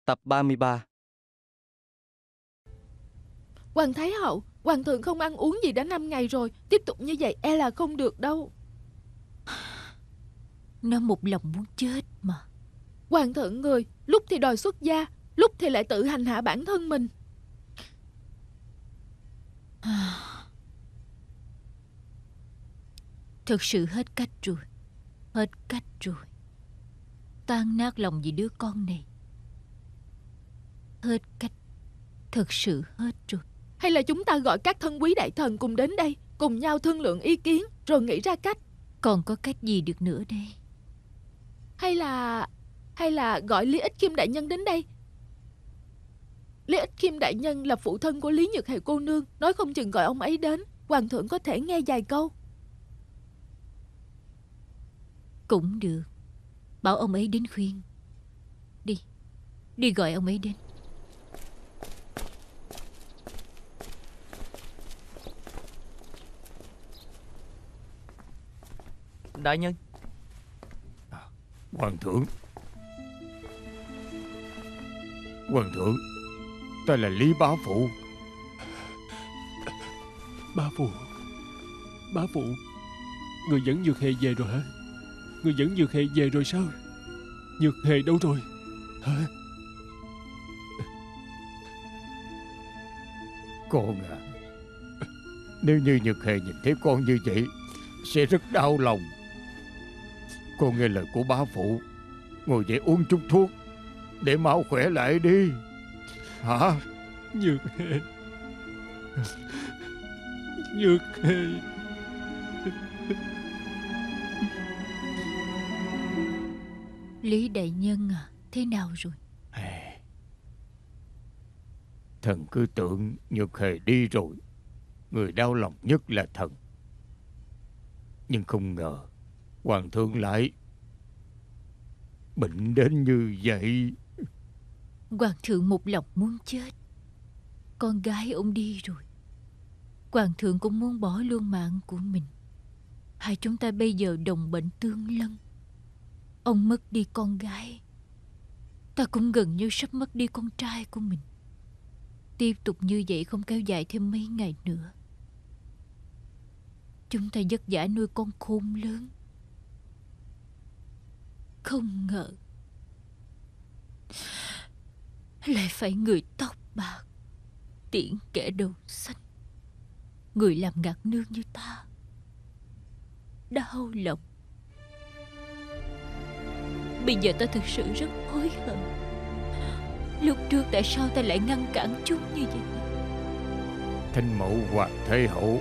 Tập 33. Hoàng Thái Hậu, Hoàng thượng không ăn uống gì đã 5 ngày rồi. Tiếp tục như vậy e là không được đâu. Nó một lòng muốn chết mà. Hoàng thượng người lúc thì đòi xuất gia, lúc thì lại tự hành hạ bản thân mình. Thật sự hết cách rồi. Hết cách rồi. Tan nát lòng vì đứa con này. Hết cách. Thật sự hết rồi. Hay là chúng ta gọi các thân quý đại thần cùng đến đây, cùng nhau thương lượng ý kiến, rồi nghĩ ra cách. Còn có cách gì được nữa đây? Hay là gọi Lý Ích Khiêm đại nhân đến đây. Lý Ích Khiêm đại nhân là phụ thân của Lý Nhược Hề cô nương. Nói không chừng gọi ông ấy đến, Hoàng thượng có thể nghe vài câu. Cũng được. Bảo ông ấy đến khuyên. Đi. Đi gọi ông ấy đến. Đại nhân. Hoàng thượng. Hoàng thượng, ta là Lý Bá Phụ. Bá Phụ, người dẫn Nhược Hề về rồi hả? Người dẫn Nhược Hề về rồi sao? Nhược Hề đâu rồi hả? Con à, nếu như Nhược Hề nhìn thấy con như vậy sẽ rất đau lòng. Con nghe lời của bá phụ, ngồi dậy uống chút thuốc để mau khỏe lại đi. Hả? Nhược Hề. Nhược Hề. Lý đại nhân à, thế nào rồi? Thần cứ tưởng Nhược Hề đi rồi, người đau lòng nhất là thần. Nhưng không ngờ Hoàng thượng lại bệnh đến như vậy. Hoàng thượng một lòng muốn chết. Con gái ông đi rồi, Hoàng thượng cũng muốn bỏ luôn mạng của mình. Hai chúng ta bây giờ đồng bệnh tương lân. Ông mất đi con gái, ta cũng gần như sắp mất đi con trai của mình. Tiếp tục như vậy không kéo dài thêm mấy ngày nữa, chúng ta vất vả nuôi con khôn lớn. Không ngờ lại phải người tóc bạc tiễn kẻ đầu xanh. Người làm ngạc nương như ta đau lòng. Bây giờ ta thực sự rất hối hận. Lúc trước tại sao ta lại ngăn cản chúng như vậy? Thanh mẫu Hoàng Thái Hậu.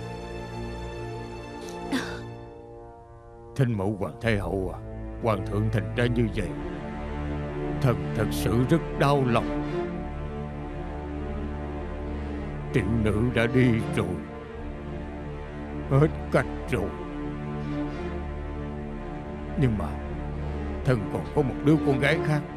Thanh mẫu Hoàng Thái Hậu à, Hoàng thượng thành ra như vậy, thần thật sự rất đau lòng. Tiểu nữ đã đi rồi, hết cách rồi. Nhưng mà thần còn có một đứa con gái khác.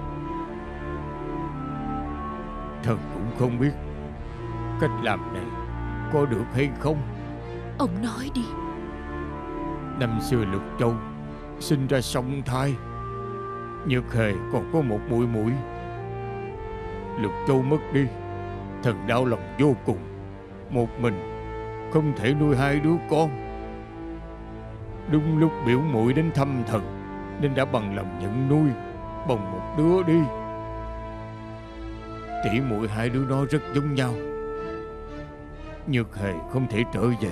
Thần cũng không biết cách làm này có được hay không. Ông nói đi. Năm xưa Lục Châu sinh ra song thai, Nhược Hề còn có một muội muội. Lục Châu mất đi, thần đau lòng vô cùng. Một mình không thể nuôi hai đứa con. Đúng lúc biểu muội đến thăm thần nên đã bằng lòng nhận nuôi bồng một đứa đi. Tỷ muội hai đứa nó rất giống nhau. Nhược Hề không thể trở về,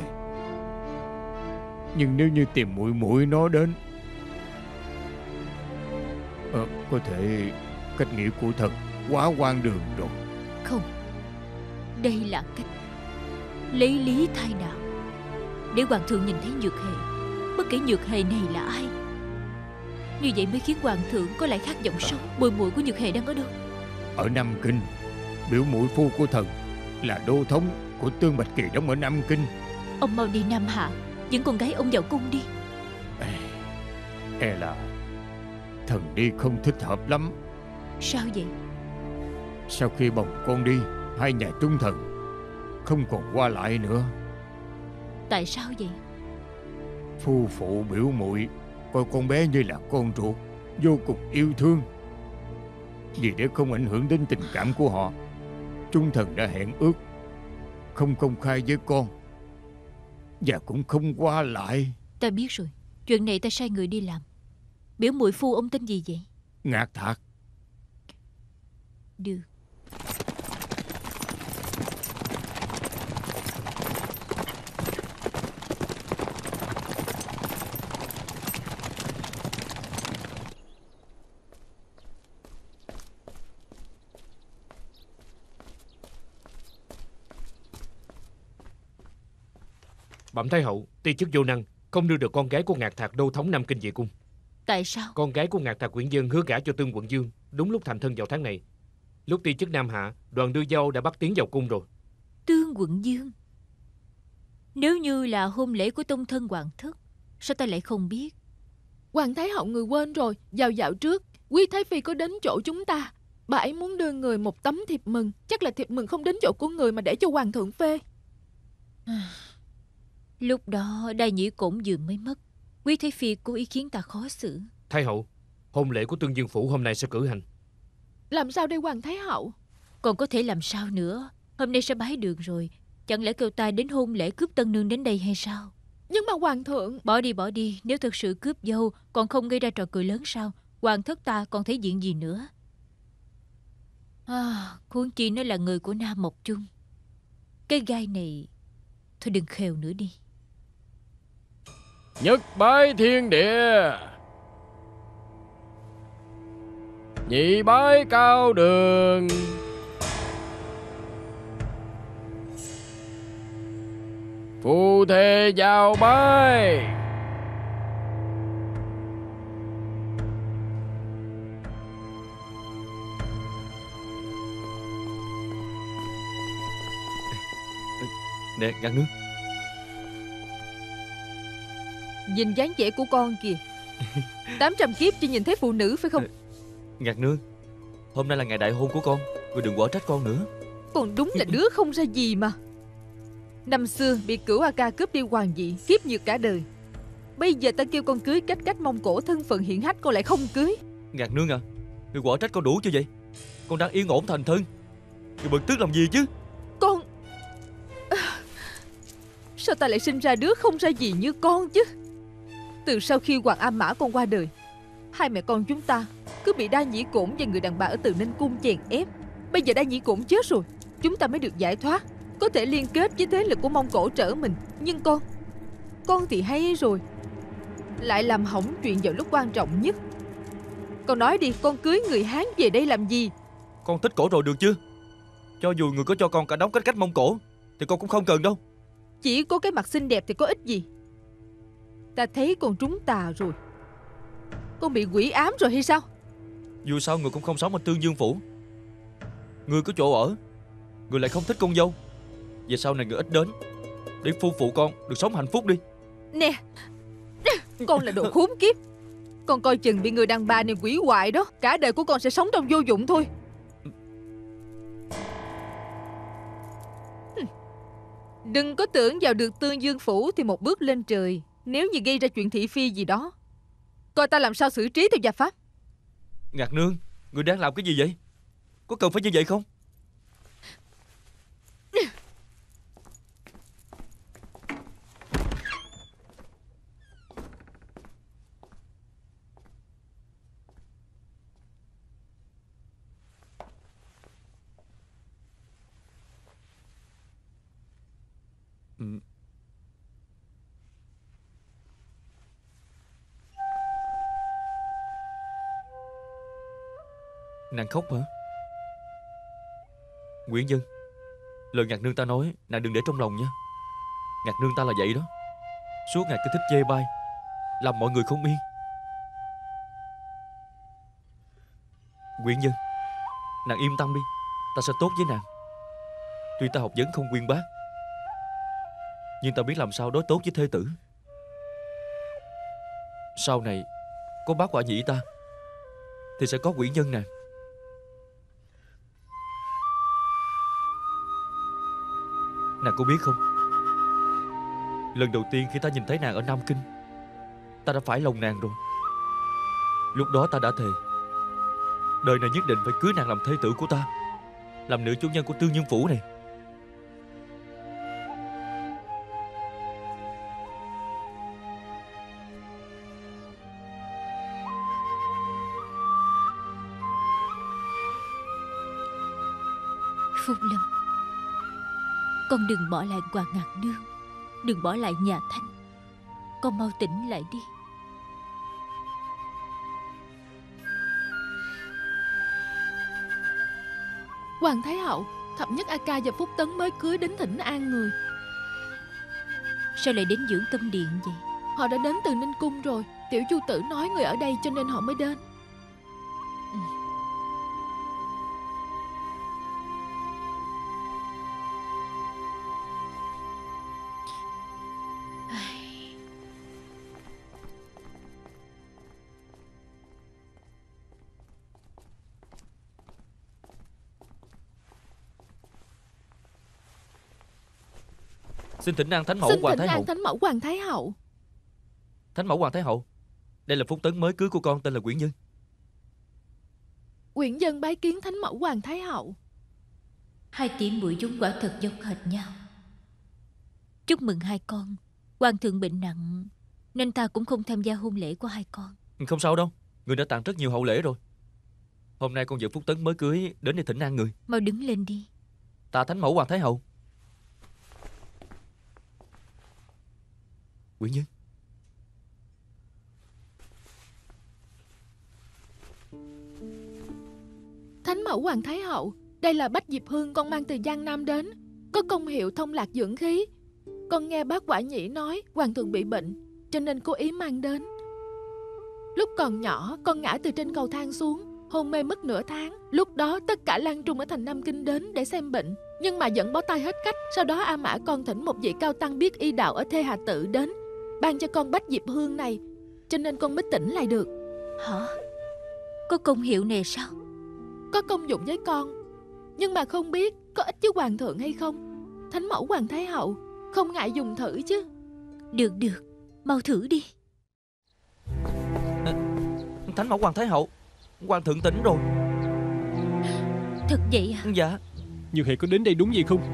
nhưng nếu như tìm muội muội nó đến, có thể cách nghĩ của thần quá hoang đường rồi. Không, đây là cách lấy lý thay đạo, để hoàng thượng nhìn thấy Nhược Hề, bất kể Nhược Hề này là ai. Như vậy mới khiến hoàng thượng có lại khát vọng sống. Muội muội của Nhược Hề đang ở đâu? Ở Nam Kinh. Biểu muội phu của thần là đô thống của Tương Bạch Kỳ đóng ở Nam Kinh. Ông mau đi Nam Hạ, dẫn con gái ông vào cung đi. E là thần đi không thích hợp lắm. Sao vậy? Sau khi bồng con đi, hai nhà trung thần không còn qua lại nữa. Tại sao vậy? Phu phụ biểu muội coi con bé như là con ruột, vô cùng yêu thương. Vì để không ảnh hưởng đến tình cảm của họ, chúng thần đã hẹn ước không công khai với con, và cũng không qua lại. Ta biết rồi. Chuyện này ta sai người đi làm. Biểu muội phu ông tên gì vậy? Ngạc Thạc. Được. Bẩm Thái hậu, ti chức vô năng, không đưa được con gái của Ngạc Thạc đô thống Nam Kinh về cung. Tại sao? Con gái của Ngạc Thạc Quyển Dân hứa gả cho Tương Quận Dương đúng lúc thành thân vào tháng này. Lúc ti chức Nam hạ, đoàn đưa dâu đã bắt tiến vào cung rồi. Tương Quận Dương? Nếu như là hôn lễ của tông thân hoàng thất, sao ta lại không biết? Hoàng Thái hậu người quên rồi. Vào dạo trước Quý Thái Phi có đến chỗ chúng ta. Bà ấy muốn đưa người một tấm thiệp mừng. Chắc là thiệp mừng không đến chỗ của người mà để cho hoàng thượng phê. Lúc đó Đai Nhĩ Cổn vừa mới mất. Quý Thái Phi cố ý khiến ta khó xử. Thái hậu, hôn lễ của Tương Dương Phủ hôm nay sẽ cử hành. Làm sao đây Hoàng Thái hậu? Còn có thể làm sao nữa? Hôm nay sẽ bái đường rồi. Chẳng lẽ kêu ta đến hôn lễ cướp tân nương đến đây hay sao? Nhưng mà hoàng thượng... Bỏ đi. Nếu thực sự cướp dâu còn không gây ra trò cười lớn sao? Hoàng thất ta còn thấy diện gì nữa? Huống chi nó là người của Nam Mộc Trung. Cái gai này... Thôi đừng khều nữa đi. Nhất bái thiên địa, nhị bái cao đường, phù thề vào bái. Nè Ngạc Nương. Nhìn dáng vẻ của con kìa. 800 kiếp chỉ nhìn thấy phụ nữ phải không? Ngạc Nương, hôm nay là ngày đại hôn của con, người đừng quở trách con nữa. Con đúng là đứa không ra gì mà. Năm xưa bị Cửu A Ca cướp đi hoàng vị, kiếp nhược cả đời. Bây giờ ta kêu con cưới cách Mông Cổ thân phận hiển hách, con lại không cưới. Ngạc Nương à, người quở trách con đủ chưa vậy? Con đang yên ổn thành thân, người bực tức làm gì chứ? Con... Sao ta lại sinh ra đứa không ra gì như con chứ? Từ sau khi Hoàng A Mã con qua đời, hai mẹ con chúng ta cứ bị Đa Nhĩ Cổn và người đàn bà ở Từ Ninh Cung chèn ép. Bây giờ Đa Nhĩ Cổn chết rồi, chúng ta mới được giải thoát, có thể liên kết với thế lực của Mông Cổ trở mình. Nhưng con thì hay rồi, lại làm hỏng chuyện vào lúc quan trọng nhất. Con nói đi, con cưới người Hán về đây làm gì? Con thích cổ rồi được chưa? Cho dù người có cho con cả đống cách Mông Cổ thì con cũng không cần đâu. Chỉ có cái mặt xinh đẹp thì có ích gì? Ta thấy con trúng tà rồi. Con bị quỷ ám rồi hay sao? Dù sao người cũng không sống ở Tương Dương Phủ. Người có chỗ ở, người lại không thích con dâu. Về sau này người ít đến, để phu phụ con được sống hạnh phúc đi. Nè, con là đồ khốn kiếp. Con coi chừng bị người đàn bà này quỷ hoại đó. Cả đời của con sẽ sống trong vô dụng thôi. Đừng có tưởng vào được Tương Dương Phủ thì một bước lên trời. Nếu như gây ra chuyện thị phi gì đó, coi ta làm sao xử trí theo gia pháp. Ngạc Nương, người đang làm cái gì vậy? Có cần phải như vậy không? Nàng khóc hả? Nguyễn Dân, lời Ngạc Nương ta nói nàng đừng để trong lòng nha. Ngạc Nương ta là vậy đó, suốt ngày cứ thích chê bai, làm mọi người không yên. Nguyễn Dân, nàng yên tâm đi, ta sẽ tốt với nàng. Tuy ta học vấn không uyên bác, nhưng ta biết làm sao đối tốt với thê tử. Sau này có bác quả nhĩ ta thì sẽ có Nguyễn Nhân nàng. Nàng có biết không, lần đầu tiên khi ta nhìn thấy nàng ở Nam Kinh, ta đã phải lòng nàng rồi. Lúc đó ta đã thề Đời này nhất định phải cưới nàng làm thê tử của ta, làm nữ chủ nhân của Tư Nhân Phủ này. Phúc Lâm, con đừng bỏ lại Hoàng Ngạc Nương, đừng bỏ lại nhà Thanh. Con mau tỉnh lại đi. Hoàng Thái Hậu, Thập Nhất A Ca và Phúc Tấn mới cưới đến thỉnh an người. Sao lại đến Dưỡng Tâm Điện vậy? Họ đã đến từ Ninh Cung rồi. Tiểu Chu Tử nói người ở đây cho nên họ mới đến. Xin thỉnh an Thánh Mẫu Xin Hoàng thỉnh Thái Hậu. an Thánh Mẫu Hoàng Thái Hậu. Thánh Mẫu Hoàng Thái Hậu, đây là Phúc Tấn mới cưới của con, tên là Quyển Nhân. Quyển Dân bái kiến Thánh Mẫu Hoàng Thái Hậu. Hai tỷ muội chúng quả thật giống hệt nhau. Chúc mừng hai con. Hoàng thượng bệnh nặng nên ta cũng không tham gia hôn lễ của hai con. Không sao đâu, người đã tặng rất nhiều hậu lễ rồi. Hôm nay con dẫn Phúc Tấn mới cưới đến để thỉnh an người. Mau đứng lên đi. Tạ Thánh Mẫu Hoàng Thái Hậu. Quyển Nhân. Thánh Mẫu Hoàng Thái Hậu, đây là bách diệp hương con mang từ Giang Nam đến, có công hiệu thông lạc dưỡng khí. Con nghe bác Quả Nhĩ nói hoàng thượng bị bệnh, cho nên cố ý mang đến. Lúc còn nhỏ, con ngã từ trên cầu thang xuống, hôn mê mất nửa tháng. Lúc đó tất cả lang trung ở thành Nam Kinh đến để xem bệnh, nhưng mà vẫn bó tay hết cách. Sau đó A Mã con thỉnh một vị cao tăng biết y đạo ở Thê Hà Tự đến, ban cho con bách diệp hương này, cho nên con mới tỉnh lại được. Hả? Có công hiệu này sao? Có công dụng với con, nhưng mà không biết có ích với hoàng thượng hay không. Thánh Mẫu Hoàng Thái Hậu không ngại dùng thử chứ. Được được, mau thử đi. Thánh Mẫu Hoàng Thái Hậu, Hoàng thượng tỉnh rồi. Thật vậy à? Dạ. Như Hề có đến đây đúng vậy không?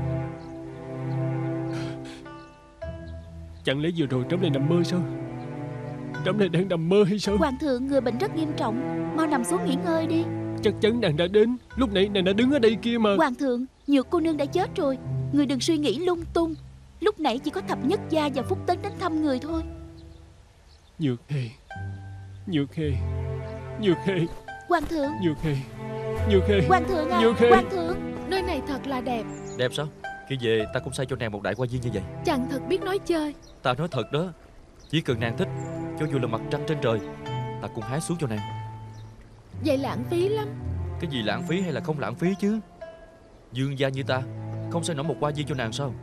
Chẳng lẽ vừa rồi trẫm lại nằm mơ sao? Trẫm lại đang nằm mơ hay sao? Hoàng thượng, người bệnh rất nghiêm trọng, mau nằm xuống nghỉ ngơi đi. Chắc chắn nàng đã đến. Lúc nãy nàng đã đứng ở đây kia mà. Hoàng thượng, Nhược cô nương đã chết rồi, người đừng suy nghĩ lung tung. Lúc nãy chỉ có Thập Nhất Gia và Phúc Tấn đến thăm người thôi. Nhược Hề, Nhược Hề, Nhược Hề, Hoàng thượng, Nhược Hề, Nhược Hề, Hoàng thượng à, Nhược Hề. Hoàng thượng. Nơi này thật là đẹp. Đẹp sao? Khi về ta cũng xây cho nàng một đại hoa viên như vậy. Chàng thật biết nói chơi. Ta nói thật đó, chỉ cần nàng thích, cho dù là mặt trăng trên trời, ta cũng hái xuống cho nàng. Vậy lãng phí lắm. Cái gì lãng phí hay là không lãng phí chứ? Dương gia như ta không xây nổi một hoa viên cho nàng sao?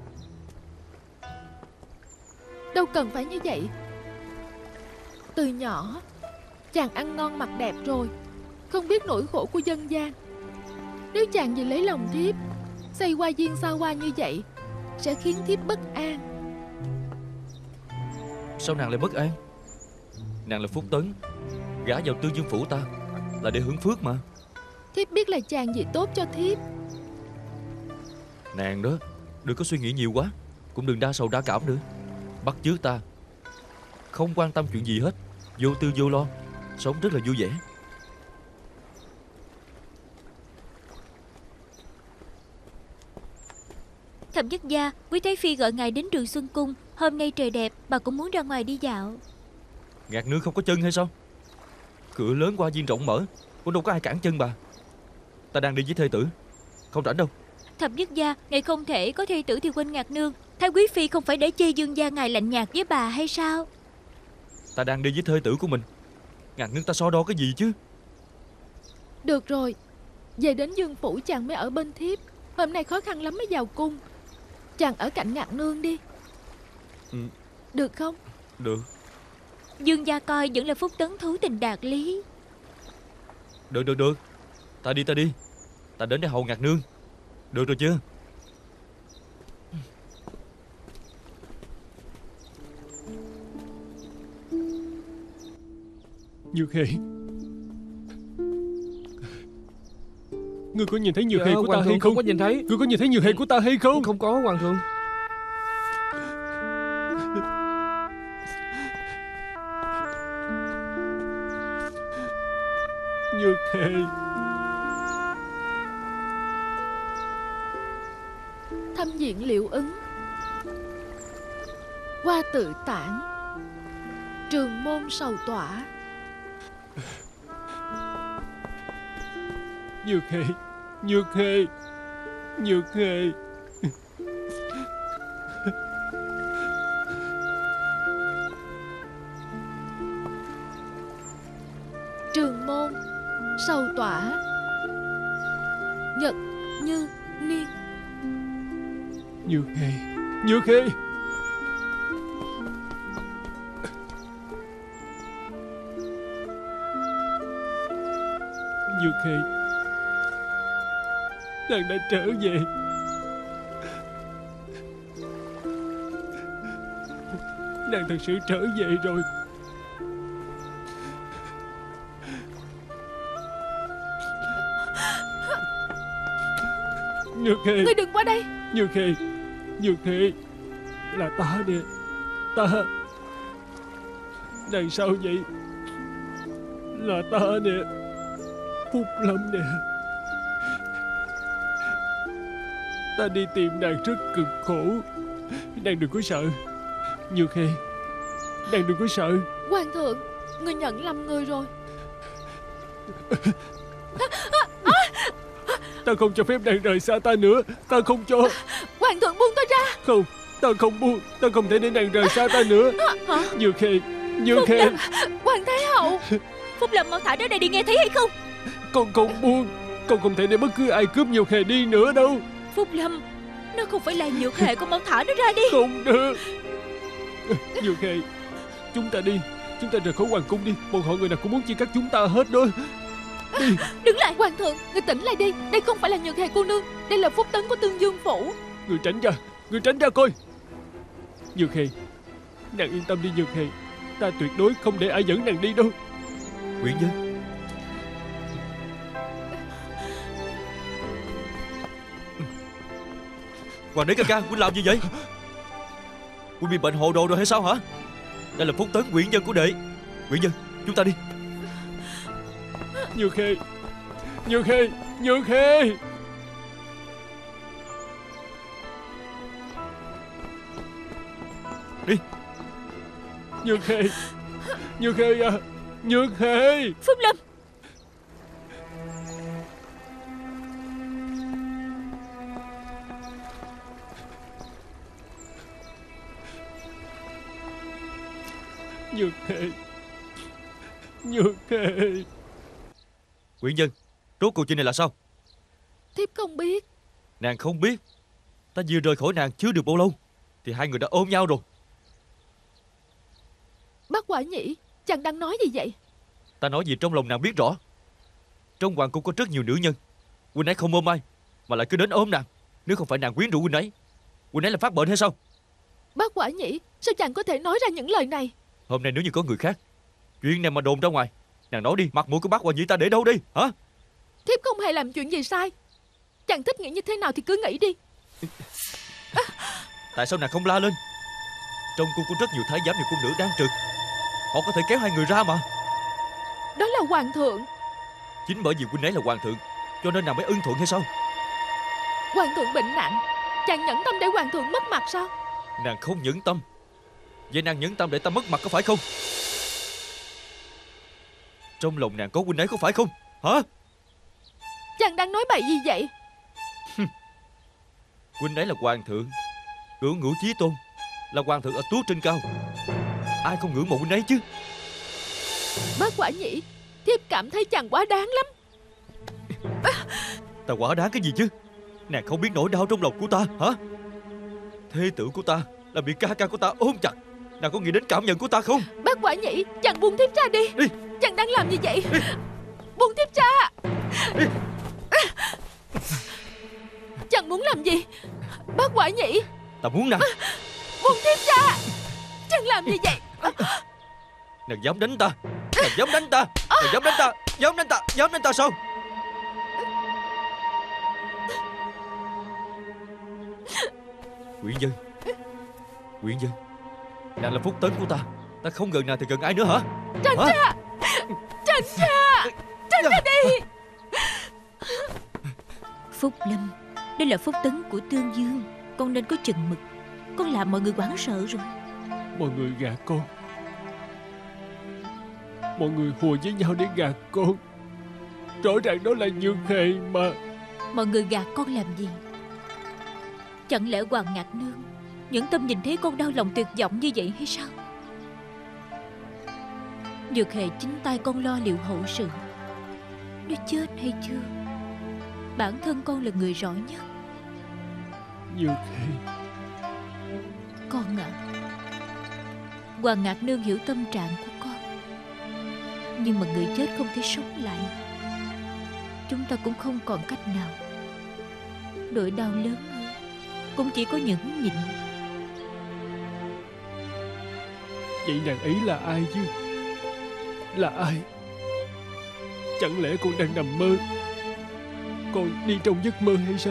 Đâu cần phải như vậy. Từ nhỏ chàng ăn ngon mặc đẹp rồi, không biết nỗi khổ của dân gian. Nếu chàng vì lấy lòng thiếp xây hoa viên xa hoa như vậy, sẽ khiến thiếp bất an. Sao nàng lại bất an? Nàng là Phúc Tấn, gả vào Tư Dương Phủ ta là để hưởng phước mà. Thiếp biết là chàng vì tốt cho thiếp. Nàng đó, đừng có suy nghĩ nhiều quá, cũng đừng đa sầu đa cảm nữa. Bắt chước ta, không quan tâm chuyện gì hết, vô tư vô lo, sống rất là vui vẻ. Thập Nhất Gia, quý Thái Phi gọi ngài đến Trường Xuân Cung. Hôm nay trời đẹp, bà cũng muốn ra ngoài đi dạo. Ngạc Nương không có chân hay sao? Cửa lớn qua viên rộng mở, cũng đâu có ai cản chân bà. Ta đang đi với thê tử, không rảnh đâu. Thập Nhất Gia, ngài không thể có thê tử thì quên Ngạc Nương. Thái quý phi không phải để chê Dương gia ngài lạnh nhạt với bà hay sao? Ta đang đi với thê tử của mình, Ngạc Nương ta so đo cái gì chứ? Được rồi, về đến Dương Phủ chàng mới ở bên thiếp. Hôm nay khó khăn lắm mới vào cung. Chàng ở cạnh Ngạc Nương đi. Được không? Được. Dương gia coi vẫn là Phúc Tấn thú tình đạt lý. Được. Ta đi. Ta đến để hầu Ngạc Nương. Được rồi chưa? Nhược Hề, Ngươi có nhìn thấy nhược hề của ta Hoàng hay thượng không? không có nhìn thấy. Ngươi có nhìn thấy nhược hề của ta hay không? Không có hoàng thượng. Nhược hề. Thăm diện Liệu Ứng, Hoa Tự Tản, Trường Môn Sầu Tỏa. Nhược hề. Nhược hề. Nhược hề. Trường Môn Sầu Tỏa, Nhật Như Niên. Nhược hề. Nhược hề. Nhược hề. Nàng đã trở về. Nàng thật sự trở về rồi. Nhược hề. Ngươi đừng qua đây. Nhược hề. Nhược hề. Là ta nè. Ta. Nàng sao vậy? Là ta nè. Phúc Lâm nè. Ta đi tìm nàng rất cực khổ. Nàng đừng có sợ. Nhược hề. Nàng đừng có sợ. Hoàng thượng, ngươi nhận lầm người rồi. Ta không cho phép nàng rời xa ta nữa. Ta không cho. Hoàng thượng buông tôi ra. Không. Ta không buông. Ta không thể để nàng rời xa ta nữa. Hả? Nhược hề. Nhược hề. Hoàng Thái Hậu. Phúc Lâm, mau thả nó đây đi, nghe thấy hay không? Con không buông. Con không thể để bất cứ ai cướp Nhược hề đi nữa đâu. Phúc Lâm, nó không phải là nhược hề, con mau thả nó ra đi. Không được. Nhược hề. Chúng ta đi. Chúng ta rời khỏi hoàng cung đi. Bọn họ người nào cũng muốn chia cắt chúng ta hết đó. Đi. Đứng lại. Hoàng thượng, ngươi tỉnh lại đi. Đây không phải là Nhược hề cô nương. Đây là phúc tấn của Tương Dương phủ. Người tránh ra. Người tránh ra coi. Nhược hề. Nàng yên tâm đi Nhược hề. Ta tuyệt đối không để ai dẫn nàng đi đâu. Nguyễn Nhân. Hoàng đế ca ca, huynh làm gì vậy? Huynh bị bệnh hồ đồ rồi hay sao hả? Đây là phúc tấn Nguyễn Nhân của đệ. Nguyễn Nhân, chúng ta đi. Nhược hề. Nhược hề. Nhược hề. Đi. Nhược hề. Nhược hề à. Nhược hề. Phúc Lâm. Nhược hề. Nhược hề. Nguyễn Nhân, rốt cuộc chuyện này là sao? Thiếp không biết. Nàng không biết. Ta vừa rời khỏi nàng chưa được bao lâu thì hai người đã ôm nhau rồi. Bác Quả Nhĩ, chàng đang nói gì vậy? Ta nói gì trong lòng nàng biết rõ. Trong hoàng cung có rất nhiều nữ nhân. Huynh ấy không ôm ai mà lại cứ đến ôm nàng. Nếu không phải nàng quyến rũ huynh ấy là phát bệnh hay sao? Bác Quả Nhĩ, sao chàng có thể nói ra những lời này? Hôm nay nếu như có người khác, chuyện này mà đồn ra ngoài, nàng nói đi, mặt mũi của bác Quả Nhĩ ta để đâu đi hả? Thiếp không hề làm chuyện gì sai. Chàng thích nghĩ như thế nào thì cứ nghĩ đi. Tại sao nàng không la lên? Trong cung có rất nhiều thái giám và cung nữ đang trực. Họ có thể kéo hai người ra mà. Đó là hoàng thượng. Chính bởi vì huynh ấy là hoàng thượng cho nên nàng mới ưng thuận hay sao? Hoàng thượng bệnh nặng, chàng nhẫn tâm để hoàng thượng mất mặt sao? Nàng không nhẫn tâm. Vậy nàng nhẫn tâm để ta mất mặt có phải không? Trong lòng nàng có huynh ấy có phải không? Hả? Chàng đang nói bậy gì vậy? Huynh ấy là hoàng thượng, cửu ngũ chí tôn, là hoàng thượng ở Tú trên cao. Ai không ngưỡng mộ huynh ấy chứ? Bác Quả Nhĩ, thiếp cảm thấy chàng quá đáng lắm. Ta quả đáng cái gì chứ? Nàng không biết nỗi đau trong lòng của ta hả? Thê tử của ta là bị ca ca của ta ôm chặt. Nàng có nghĩ đến cảm nhận của ta không? Bác Quả Nhĩ, chàng buông thiếp ra đi. Đi. Chàng đang làm gì vậy? Đi. Buông thiếp ra. Đi. Chàng muốn làm gì? Bác Quả Nhĩ, Ta muốn nàng. buông thiếp ra. Chàng làm gì vậy? Nàng dám đánh ta. Nàng dám đánh ta. Nàng dám đánh ta. Dám đánh ta. Dám đánh ta sao? Quyển Dân, Quyển Dân, nàng là phúc tấn của ta. Ta không gần nàng thì gần ai nữa hả? Tránh ra! Tránh ra! Tránh ra đi! Phúc Lâm, đây là phúc tấn của Tương Dương. Con nên có chừng mực. Con làm mọi người hoảng sợ rồi. Mọi người gạt con. Mọi người hùa với nhau để gạt con. Rõ ràng đó là Nhược Hề mà. Mọi người gạt con làm gì? Chẳng lẽ Hoàng Ngạc Nương nhẫn tâm nhìn thấy con đau lòng tuyệt vọng như vậy hay sao? Nhược Hề chính tay con lo liệu hậu sự. Nó chết hay chưa, bản thân con là người rõ nhất. Nhược Hề. Con ạ, Hoàng Ngạc Nương hiểu tâm trạng của con, nhưng mà người chết không thể sống lại. Chúng ta cũng không còn cách nào. Nỗi đau lớn hơn cũng chỉ có nhẫn nhịn. Vậy nàng ấy là ai chứ? Là ai? Chẳng lẽ con đang nằm mơ? Con đi trong giấc mơ hay sao?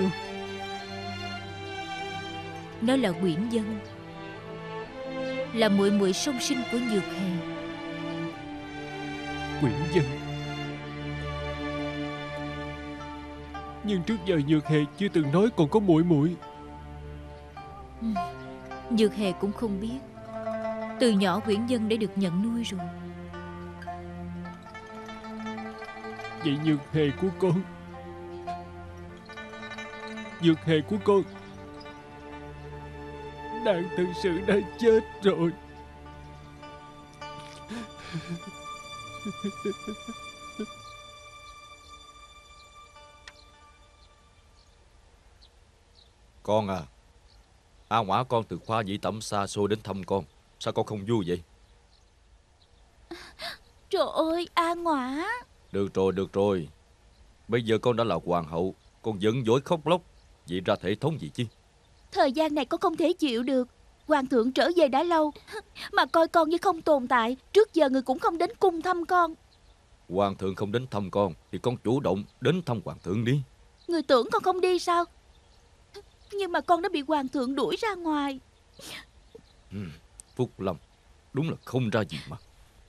Nó là Quyển Dân, là muội muội song sinh của Nhược Hề. Quyển Dân. Nhưng trước giờ Nhược Hề chưa từng nói còn có muội muội. Nhược Hề cũng không biết. Từ nhỏ Quyển Dân đã được nhận nuôi rồi. Vậy Nhược Hề của con, Nhược Hề của con, nàng thực sự đã chết rồi. Con à, A Ngoã con từ Khoa Nhĩ Tẩm xa xôi đến thăm con. Sao con không vui vậy? Trời ơi, A Ngoã. Được rồi. Bây giờ con đã là hoàng hậu, con giận dỗi khóc lóc, vậy ra thể thống gì chứ? Thời gian này con không thể chịu được. Hoàng thượng trở về đã lâu mà coi con như không tồn tại. Trước giờ người cũng không đến cung thăm con. Hoàng thượng không đến thăm con thì con chủ động đến thăm hoàng thượng đi. Người tưởng con không đi sao? Nhưng mà con đã bị hoàng thượng đuổi ra ngoài. Phúc Lâm, đúng là không ra gì mà.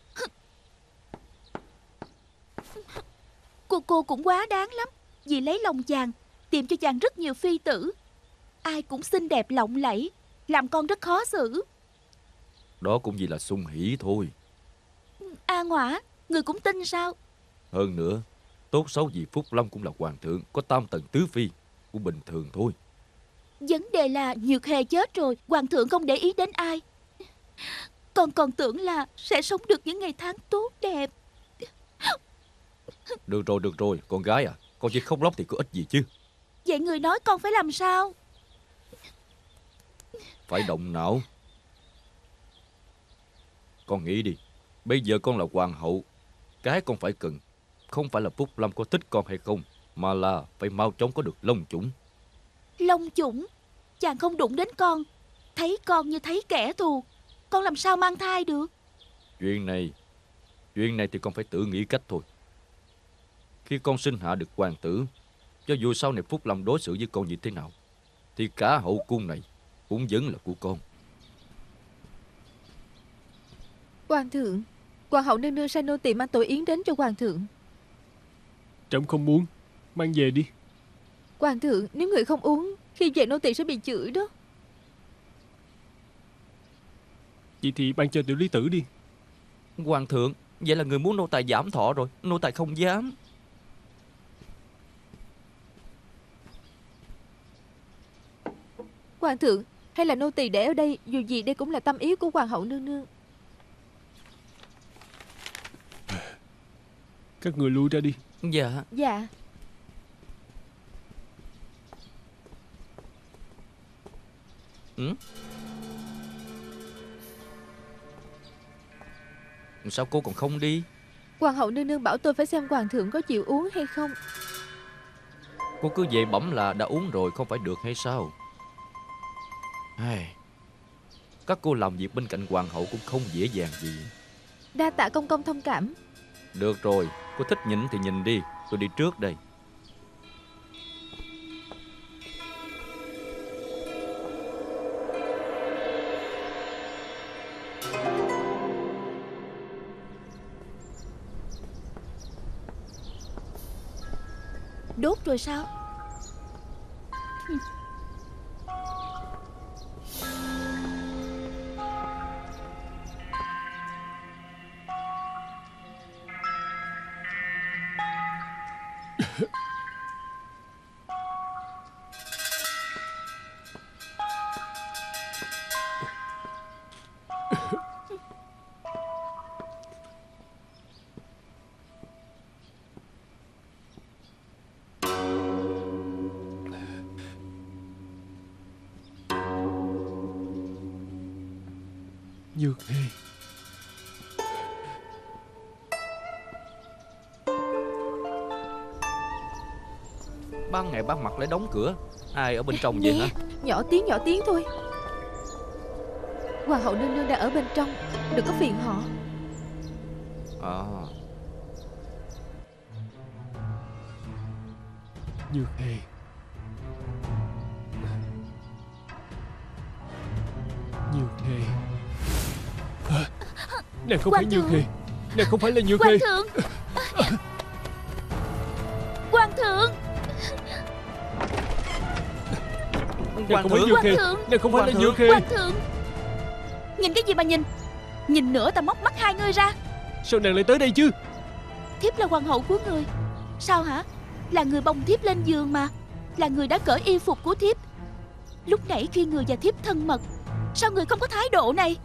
Cô cũng quá đáng lắm. Vì lấy lòng chàng, tìm cho chàng rất nhiều phi tử. Ai cũng xinh đẹp lộng lẫy, làm con rất khó xử. Đó cũng chỉ là sung hỉ thôi. A Ngoã, người cũng tin sao? Hơn nữa, tốt xấu gì Phúc Lâm cũng là hoàng thượng, có tam tầng tứ phi, cũng bình thường thôi. Vấn đề là Nhược Hề chết rồi, hoàng thượng không để ý đến ai. Con còn tưởng là sẽ sống được những ngày tháng tốt đẹp. Được rồi, con gái à, con chỉ khóc lóc thì có ích gì chứ. Vậy người nói con phải làm sao? Phải động não. Con nghĩ đi, bây giờ con là hoàng hậu, cái con phải cần không phải là Phúc Lâm có thích con hay không, mà là phải mau chóng có được long chủng. Long chủng? Chàng không đụng đến con, thấy con như thấy kẻ thù, con làm sao mang thai được? Chuyện này thì con phải tự nghĩ cách thôi. Khi con sinh hạ được hoàng tử, cho dù sau này Phúc Lâm đối xử với con như thế nào, thì cả hậu cung này cũng vẫn là của con. Hoàng thượng, hoàng hậu nương nương sai nô tỳ mang tội yến đến cho hoàng thượng. Trẫm không muốn, mang về đi. Hoàng thượng, nếu người không uống, khi về nô tỳ sẽ bị chửi đó. Vậy thì ban cho tiểu lý tử đi. Hoàng thượng, vậy là người muốn nô tài giảm thọ rồi. Nô tài không dám. Hoàng thượng, hay là nô tỳ để ở đây, dù gì đây cũng là tâm ý của hoàng hậu nương nương. Các người lui ra đi. Dạ. Dạ. Sao cô còn không đi? Hoàng hậu nương nương bảo tôi phải xem hoàng thượng có chịu uống hay không. Cô cứ về bẩm là đã uống rồi không phải được hay sao? Các cô làm việc bên cạnh hoàng hậu cũng không dễ dàng gì. Đa tạ công công thông cảm. Được rồi, cô thích nhìn thì nhìn đi. Tôi đi trước đây. đốt rồi sao? Nhược Hề. Ban ngày ban mặt lại đóng cửa. Ai ở bên trong vậy hả? Nhỏ tiếng thôi. Hoàng hậu nương nương đang ở bên trong, đừng có phiền họ. À, Nhược Hề. Nhược Hề. Nàng không phải Hoàng Nhược thượng. Hề. Nàng không phải là Nhược Hoàng Hề. thượng. Hoàng thượng. Nàng không phải Nhược Hoàng Hề. thượng. Nàng không phải là Hoàng Nhược Hề. Hoàng thượng. Nhìn cái gì mà nhìn? Nhìn nữa ta móc mắt hai ngươi ra. Sao nàng lại tới đây chứ? Thiếp là hoàng hậu của người. Sao hả? Là người bồng thiếp lên giường mà. Là người đã cởi y phục của thiếp. Lúc nãy khi người và thiếp thân mật, sao người không có thái độ này?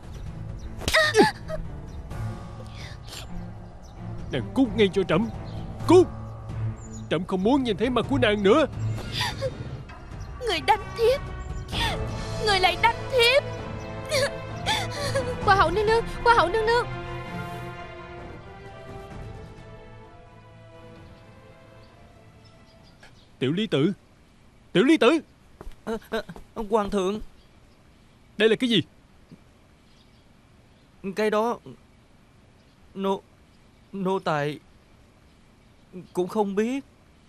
Nàng cút ngay cho trẫm. Cút. Trẫm không muốn nhìn thấy mặt của nàng nữa. Người đánh thiếp. Người lại đánh thiếp. Hoàng hậu nương nương, Hoàng hậu nương nương. Tiểu Lý Tử. Tiểu Lý Tử. Hoàng thượng, Đây là cái gì? cái đó nô tài cũng không biết.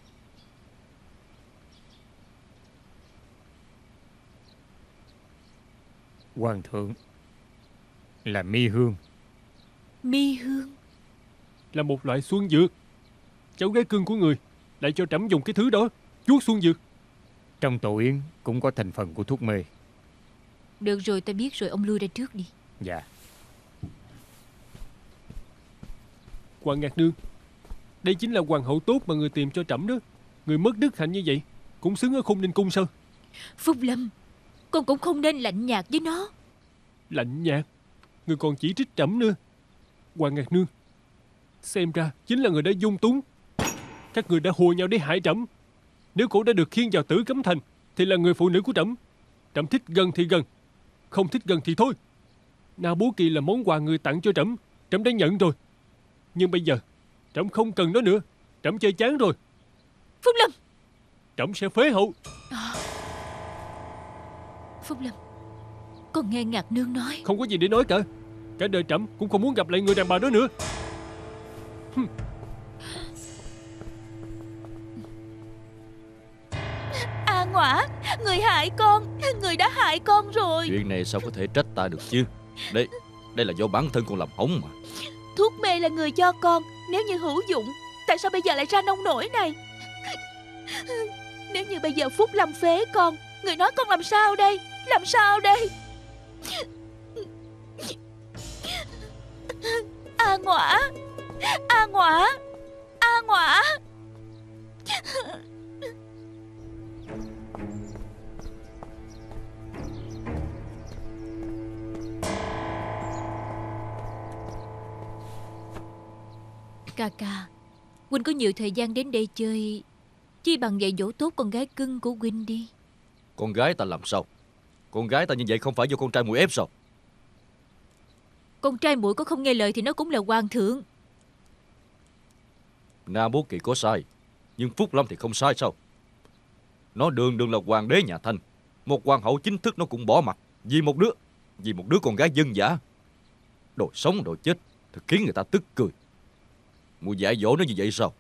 Hoàng thượng, là mi hương. Mi hương. Là một loại xuân dược. Cháu gái cưng của người lại cho trẫm dùng cái thứ đó, chuốt xuân dược. Trong tổ yến cũng có thành phần của thuốc mê. Được rồi, ta biết rồi, ông lui ra trước đi. Dạ. Hoàng Ngạc Nương, đây chính là hoàng hậu tốt mà người tìm cho trẫm đó. Người mất đức hạnh như vậy cũng xứng ở Khôn Ninh Cung sao? Phúc Lâm, con cũng không nên lạnh nhạt với nó. Lạnh nhạt? Người còn chỉ trích trẫm nữa. Hoàng Ngạc Nương, xem ra chính là người đã dung túng. Các người đã hùa nhau để hại trẫm. Nếu cổ đã được khiêng vào Tử Cấm Thành thì là người phụ nữ của trẫm. Trẫm thích gần thì gần, không thích gần thì thôi. Na Bố Kỳ là món quà người tặng cho trẫm, trẫm đã nhận rồi. Nhưng bây giờ trẫm không cần nó nữa. Trẫm chơi chán rồi. Phúc Lâm. Trẫm sẽ phế hậu. Phúc Lâm, con nghe Ngạc Nương nói. Không có gì để nói cả. Cả đời trẫm cũng không muốn gặp lại người đàn bà đó nữa. A Ngõa, người hại con. Người đã hại con rồi. Chuyện này sao có thể trách ta được chứ? Đây là do bản thân con làm hỏng mà. Thuốc mê là người cho con. Nếu như hữu dụng, tại sao bây giờ lại ra nông nổi này? Nếu như bây giờ Phúc Lâm phế con, người nói con làm sao đây? Làm sao đây? A Ngõa, A Ngõa, A Ngõa. Ca ca, Huynh có nhiều thời gian đến đây chơi, chi bằng dạy dỗ tốt con gái cưng của Huynh đi. Con gái ta làm sao? Con gái ta như vậy không phải do con trai mùi ép sao? Con trai muội có không nghe lời thì nó cũng là hoàng thượng. Na Bố Kỳ có sai, nhưng Phúc Lâm thì không sai sao? Nó đường đường là hoàng đế nhà Thanh, một hoàng hậu chính thức nó cũng bỏ mặt vì một đứa con gái dân dã. Đồ sống đồ chết thật khiến người ta tức cười. Mùi dạy dỗ nó như vậy sao?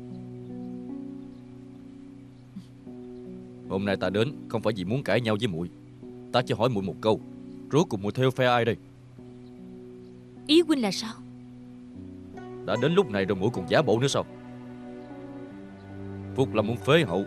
Hôm nay ta đến không phải vì muốn cãi nhau với muội. Ta chỉ hỏi muội một câu, rốt cuộc muội theo phe ai đây? Ý Huynh là sao? Đã đến lúc này rồi muội còn giả bộ nữa sao? Phúc Lâm muốn phế hậu.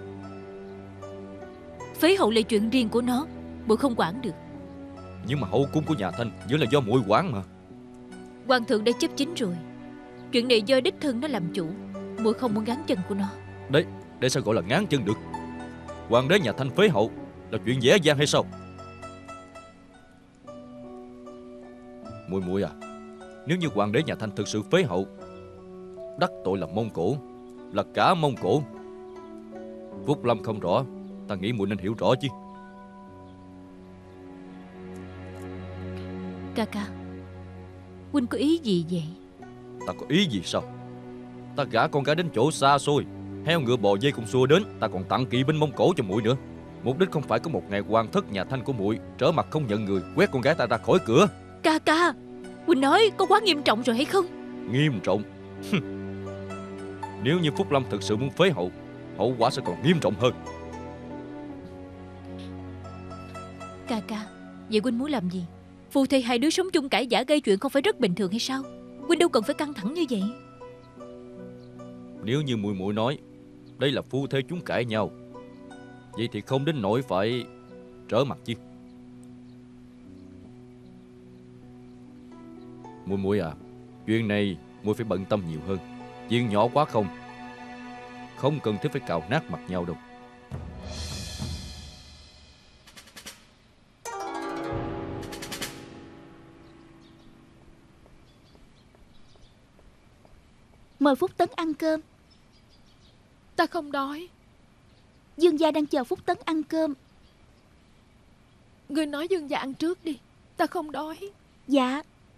Phế hậu là chuyện riêng của nó, muội không quản được. Nhưng mà hậu cung của nhà Thanh vẫn là do muội quản mà. Hoàng thượng đã chấp chính rồi. Chuyện này do đích thân nó làm chủ, muội không muốn gắn chân của nó. Đấy, để sao gọi là ngáng chân được? Hoàng đế nhà Thanh phế hậu là chuyện dễ dàng hay sao? Muội muội à, nếu như hoàng đế nhà Thanh thực sự phế hậu, đắc tội là Mông Cổ, là cả Mông Cổ. Phúc Lâm không rõ, ta nghĩ muội nên hiểu rõ chứ. Ca ca, huynh có ý gì vậy? Ta có ý gì sao? Ta gả con gái đến chỗ xa xôi, heo ngựa bò dê cùng xua đến, ta còn tặng kỵ binh Mông Cổ cho muội nữa. Mục đích không phải có một ngày hoàng thất nhà Thanh của muội trở mặt không nhận người, quét con gái ta ra khỏi cửa. Ca ca, huynh nói có quá nghiêm trọng rồi hay không? Nghiêm trọng? Nếu như Phúc Lâm thực sự muốn phế hậu, hậu quả sẽ còn nghiêm trọng hơn. Ca ca, vậy huynh muốn làm gì? Phu thê hai đứa sống chung cãi vã gây chuyện không phải rất bình thường hay sao? Huynh đâu cần phải căng thẳng như vậy. Nếu như muội muội nói đây là phu thê chúng cãi nhau, vậy thì không đến nỗi phải trở mặt chứ. Muội muội à, chuyện này muội phải bận tâm nhiều hơn. Chuyện nhỏ quá không cần thiết phải cào nát mặt nhau đâu. Mời Phúc Tấn ăn cơm. Ta không đói. Dương gia đang chờ Phúc Tấn ăn cơm. Ngươi nói Dương gia ăn trước đi, ta không đói. Dạ.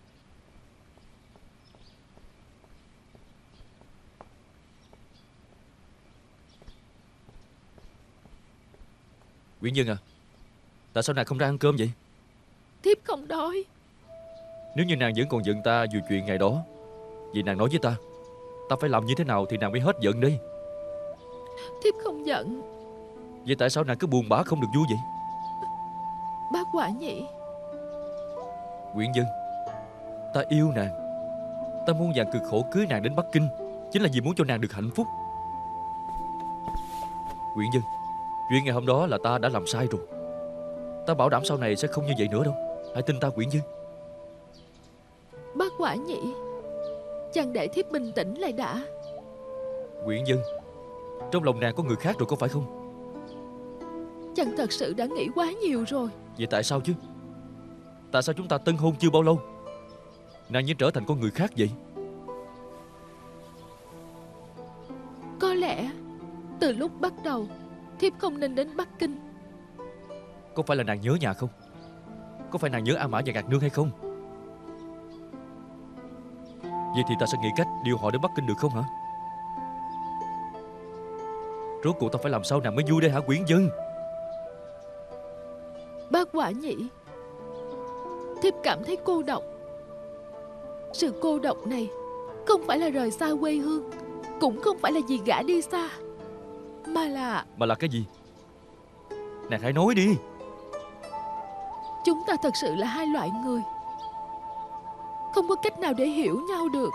Nguyễn Nhân à, tại sao nàng không ra ăn cơm vậy? Thiếp không đói. Nếu như nàng vẫn còn giận ta vì chuyện ngày đó, vậy nàng nói với ta, ta phải làm như thế nào thì nàng mới hết giận đi. Thiếp không giận. Vậy tại sao nàng cứ buồn bã không được vui vậy? Bác Quả Nhị. Nguyễn Dân, ta yêu nàng. Ta muốn vạn cực khổ cưới nàng đến Bắc Kinh, chính là vì muốn cho nàng được hạnh phúc. Nguyễn Dân, chuyện ngày hôm đó là ta đã làm sai rồi. Ta bảo đảm sau này sẽ không như vậy nữa đâu. Hãy tin ta Nguyễn Dân. Bác Quả Nhị, chàng để thiếp bình tĩnh lại đã. Nguyễn Dân, trong lòng nàng có người khác rồi có phải không? Chàng thật sự đã nghĩ quá nhiều rồi. Vậy tại sao chứ? Tại sao chúng ta tân hôn chưa bao lâu nàng như trở thành con người khác vậy? Có lẽ từ lúc bắt đầu thiếp không nên đến Bắc Kinh. Có phải là nàng nhớ nhà không? Có phải nàng nhớ A Mã và Ngạc Nương hay không? Vậy thì ta sẽ nghĩ cách điều họ đến Bắc Kinh được không hả? Rốt cuộc ta phải làm sao nàng mới vui đây hả Nguyễn Dân? Bác Quả Nhị, thiếp cảm thấy cô độc. Sự cô độc này không phải là rời xa quê hương, cũng không phải là vì gã đi xa, mà là cái gì? Nàng hãy nói đi. chúng ta thật sự là hai loại người, không có cách nào để hiểu nhau được.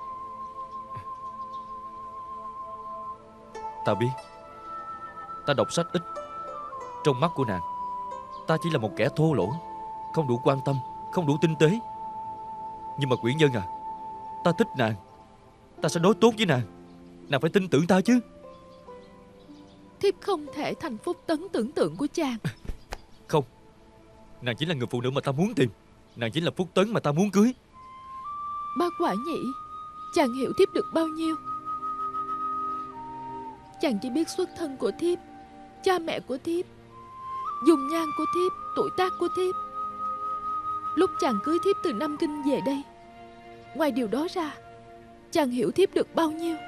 Ta biết. Ta đọc sách ít. Trong mắt của nàng, ta chỉ là một kẻ thô lỗ, không đủ quan tâm, không đủ tinh tế. Nhưng mà Quyển Nhân à, ta thích nàng. Ta sẽ đối tốt với nàng. Nàng phải tin tưởng ta chứ. Thiếp không thể thành Phúc Tấn tưởng tượng của chàng. Không. Nàng chính là người phụ nữ mà ta muốn tìm. Nàng chính là Phúc Tấn mà ta muốn cưới. Bác Quả Nhị, chàng hiểu thiếp được bao nhiêu? Chàng chỉ biết xuất thân của thiếp, cha mẹ của thiếp, dùng nhan của thiếp, tuổi tác của thiếp. Lúc chàng cưới thiếp từ Nam Kinh về đây, ngoài điều đó ra, chàng hiểu thiếp được bao nhiêu?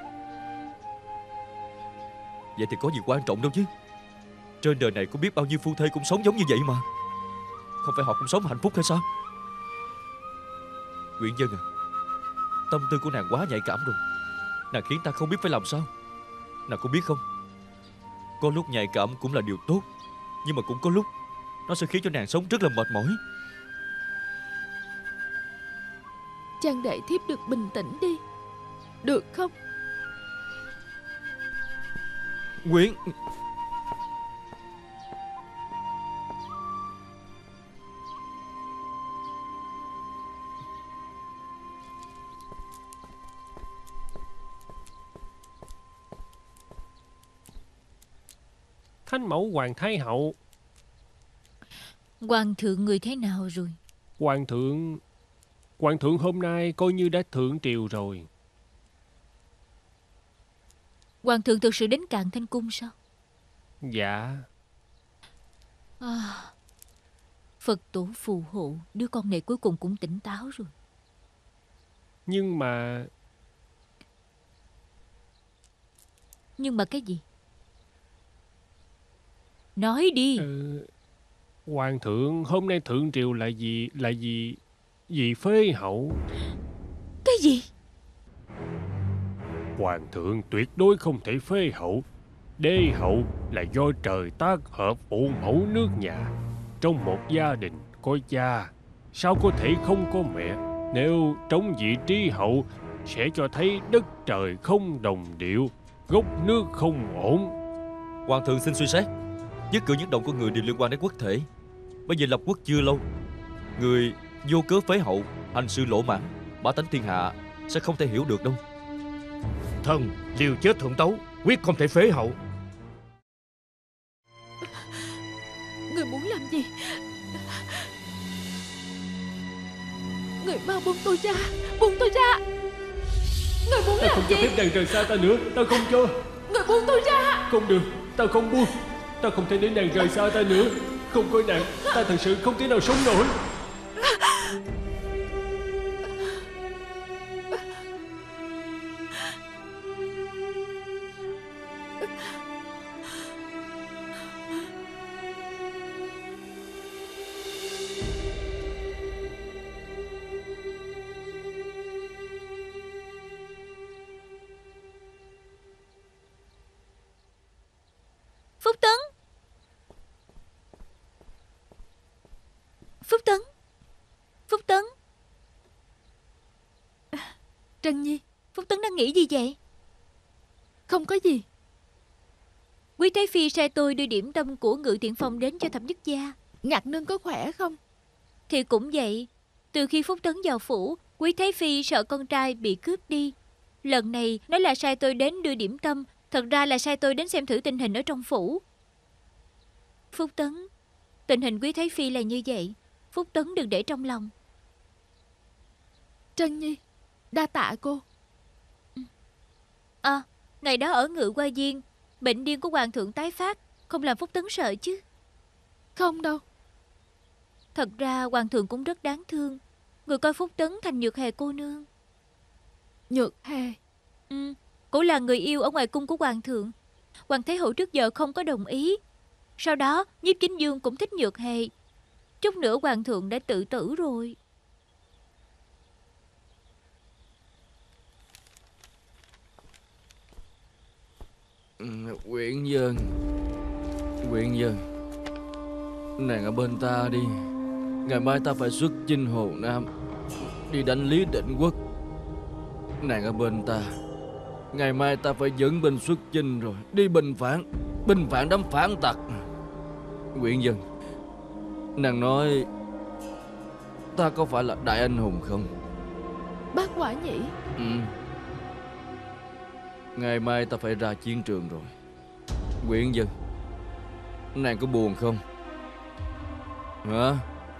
Vậy thì có gì quan trọng đâu chứ. Trên đời này có biết bao nhiêu phu thê cũng sống giống như vậy mà. Không phải họ cũng sống hạnh phúc hay sao? Nguyễn Dân à, tâm tư của nàng quá nhạy cảm rồi. Nàng khiến ta không biết phải làm sao. Nàng có biết không, có lúc nhạy cảm cũng là điều tốt, nhưng mà cũng có lúc nó sẽ khiến cho nàng sống rất là mệt mỏi. Chàng để thiếp được bình tĩnh đi, được không? Quyển. Thánh mẫu Hoàng Thái Hậu. Hoàng thượng người thế nào rồi? Hoàng thượng hôm nay coi như đã thượng triều rồi. Hoàng thượng thực sự đến Càn Thanh Cung sao? Dạ. Phật tổ phù hộ, đứa con này cuối cùng cũng tỉnh táo rồi. Nhưng mà cái gì? Nói đi. Hoàng thượng hôm nay thượng triều là vì phế hậu. Cái gì? Hoàng thượng tuyệt đối không thể phế hậu. Đế hậu là do trời tác hợp phụ mẫu nước nhà. Trong một gia đình có cha, sao có thể không có mẹ? Nếu trống vị trí hậu sẽ cho thấy đất trời không đồng điệu, gốc nước không ổn. Hoàng thượng xin suy xét. Nhất cử nhất động của người đều liên quan đến quốc thể. Bây giờ lập quốc chưa lâu, người vô cớ phế hậu, hành sự lỗ mãn, bá tánh thiên hạ sẽ không thể hiểu được đâu. Thần liều chết thượng tấu, quyết không thể phế hậu. Người muốn làm gì? Người mau buông tôi ra. Buông tôi ra. Người muốn Ta làm không gì? cho phép nàng rời xa ta nữa. Ta không cho. Người buông tôi ra. Không được, ta không buông. Ta không thể để nàng rời xa ta nữa. Không có nàng, ta thật sự không thể nào sống nổi. Phúc Tấn. Phúc Tấn. Phúc Tấn. Trân Nhi, Phúc Tấn đang nghĩ gì vậy? không có gì. Quý Thái Phi sai tôi đưa điểm tâm của Ngự Thiện Phòng đến cho thập nhất gia. Ngạc Nương có khỏe không? Thì cũng vậy. Từ khi Phúc Tấn vào phủ, Quý Thái Phi sợ con trai bị cướp đi. Lần này nói là sai tôi đến đưa điểm tâm, thật ra là sai tôi đến xem thử tình hình ở trong phủ. Phúc Tấn, tình hình Quý Thái Phi là như vậy, Phúc Tấn đừng để trong lòng. Trân Nhi, đa tạ cô. Ngày đó ở Ngự Hoa Viên, bệnh điên của hoàng thượng tái phát, không làm Phúc Tấn sợ chứ? Không đâu. Thật ra hoàng thượng cũng rất đáng thương. Người coi Phúc Tấn thành Nhược Hề cô nương. Nhược Hề? Cũng là người yêu ở ngoài cung của hoàng thượng. Hoàng Thái Hậu trước giờ không có đồng ý. Sau đó Nhiếp Chính Dương cũng thích Nhược Hề. Chút nữa hoàng thượng đã tự tử rồi. Quyển Dân, nàng ở bên ta đi. Ngày mai ta phải xuất chinh Hồ Nam, đi đánh Lý Định Quốc. Nàng ở bên ta. Ngày mai ta phải dẫn binh xuất chinh rồi, đi bình phản đám phản tặc. Quyển Dân, nàng nói ta có phải là đại anh hùng không? Bác Quả Nhĩ. Ngày mai ta phải ra chiến trường rồi. Quyển Dân, nàng có buồn không? Hả?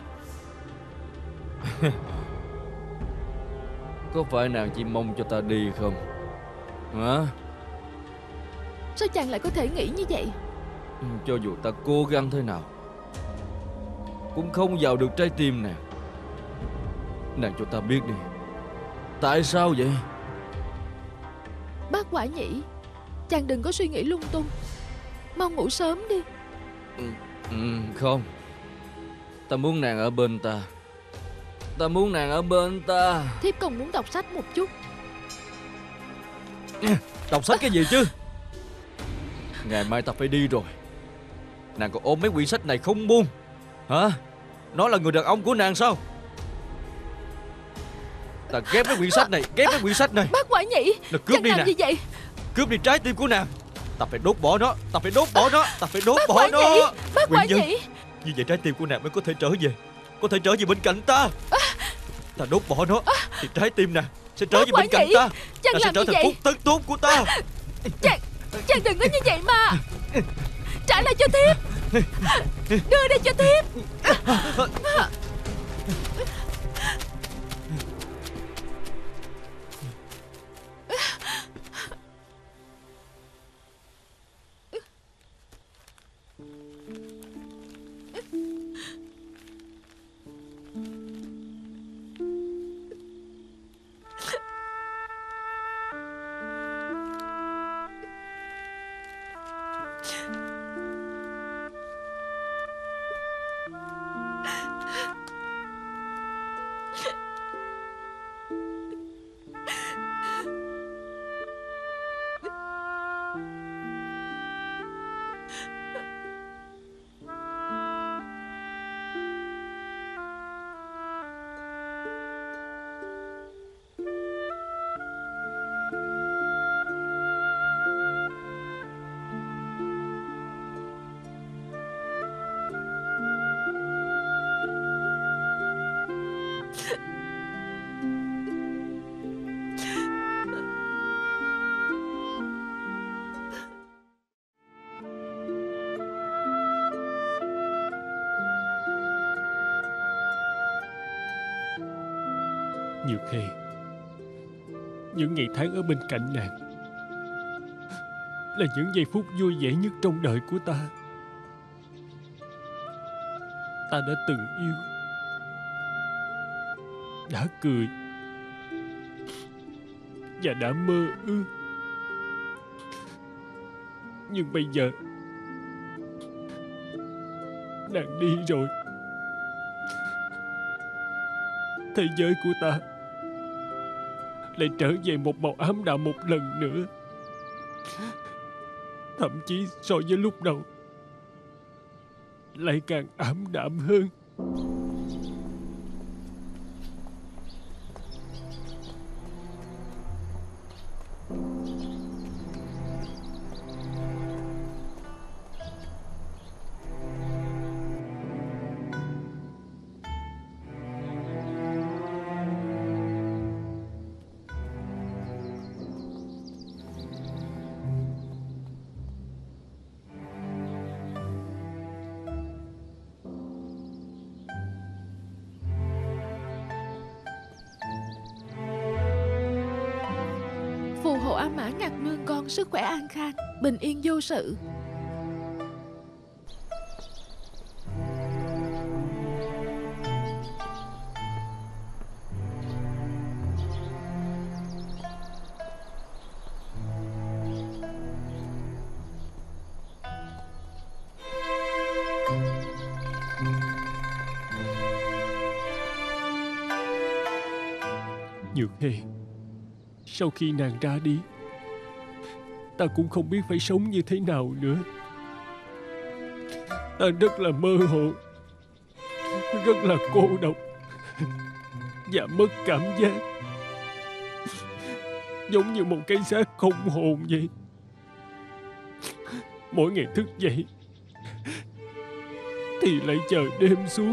Có phải nàng chỉ mong cho ta đi không? Hả? Sao chàng lại có thể nghĩ như vậy? Cho dù ta cố gắng thế nào cũng không vào được trái tim nàng. Nàng cho ta biết đi, tại sao vậy? Bác Quả Nhĩ, chàng đừng có suy nghĩ lung tung. Mau ngủ sớm đi. Không. Ta muốn nàng ở bên ta. Ta muốn nàng ở bên ta. Thiếp còn muốn đọc sách một chút. Đọc sách cái gì chứ? Ngày mai ta phải đi rồi. Nàng còn ôm mấy quyển sách này không buông hả? Nó là người đàn ông của nàng sao? Ta ghét mấy quyển sách này, ghét mấy quyển sách này. Bác Quả Nhĩ, Là cướp chàng đi làm nàng. gì vậy? Cướp đi trái tim của nàng. Ta phải đốt bỏ nó. Ta phải đốt bỏ nó. Ta phải đốt Bác bỏ Quản nó. Nhĩ, bác Nguyên Quản Nhân, Nhĩ. như vậy trái tim của nàng mới có thể trở về. Có thể trở về bên cạnh ta. Ta đốt bỏ nó thì trái tim nàng sẽ trở về Bác bên cạnh Quản Nhĩ, ta. chàng Ta sẽ làm trở như thành vậy. phúc thân tốt của ta. Chàng đừng nói như vậy mà. Trả lại cho thiếp. Đưa đây cho thiếp. Nhược Khê, những ngày tháng ở bên cạnh nàng là những giây phút vui vẻ nhất trong đời của ta. Ta đã từng yêu, đã cười và đã mơ ước. Nhưng bây giờ nàng đi rồi. Thế giới của ta lại trở về một màu ám đạm một lần nữa. Thậm chí so với lúc đầu lại càng ảm đạm hơn. Phù hộ A Mã Ngạc Nương con sức khỏe an khang, bình yên vô sự. Nhược Khê, sau khi nàng ra đi, ta cũng không biết phải sống như thế nào nữa. Ta rất là mơ hồ, rất là cô độc và mất cảm giác, giống như một cái xác không hồn vậy. Mỗi ngày thức dậy thì lại chờ đêm xuống.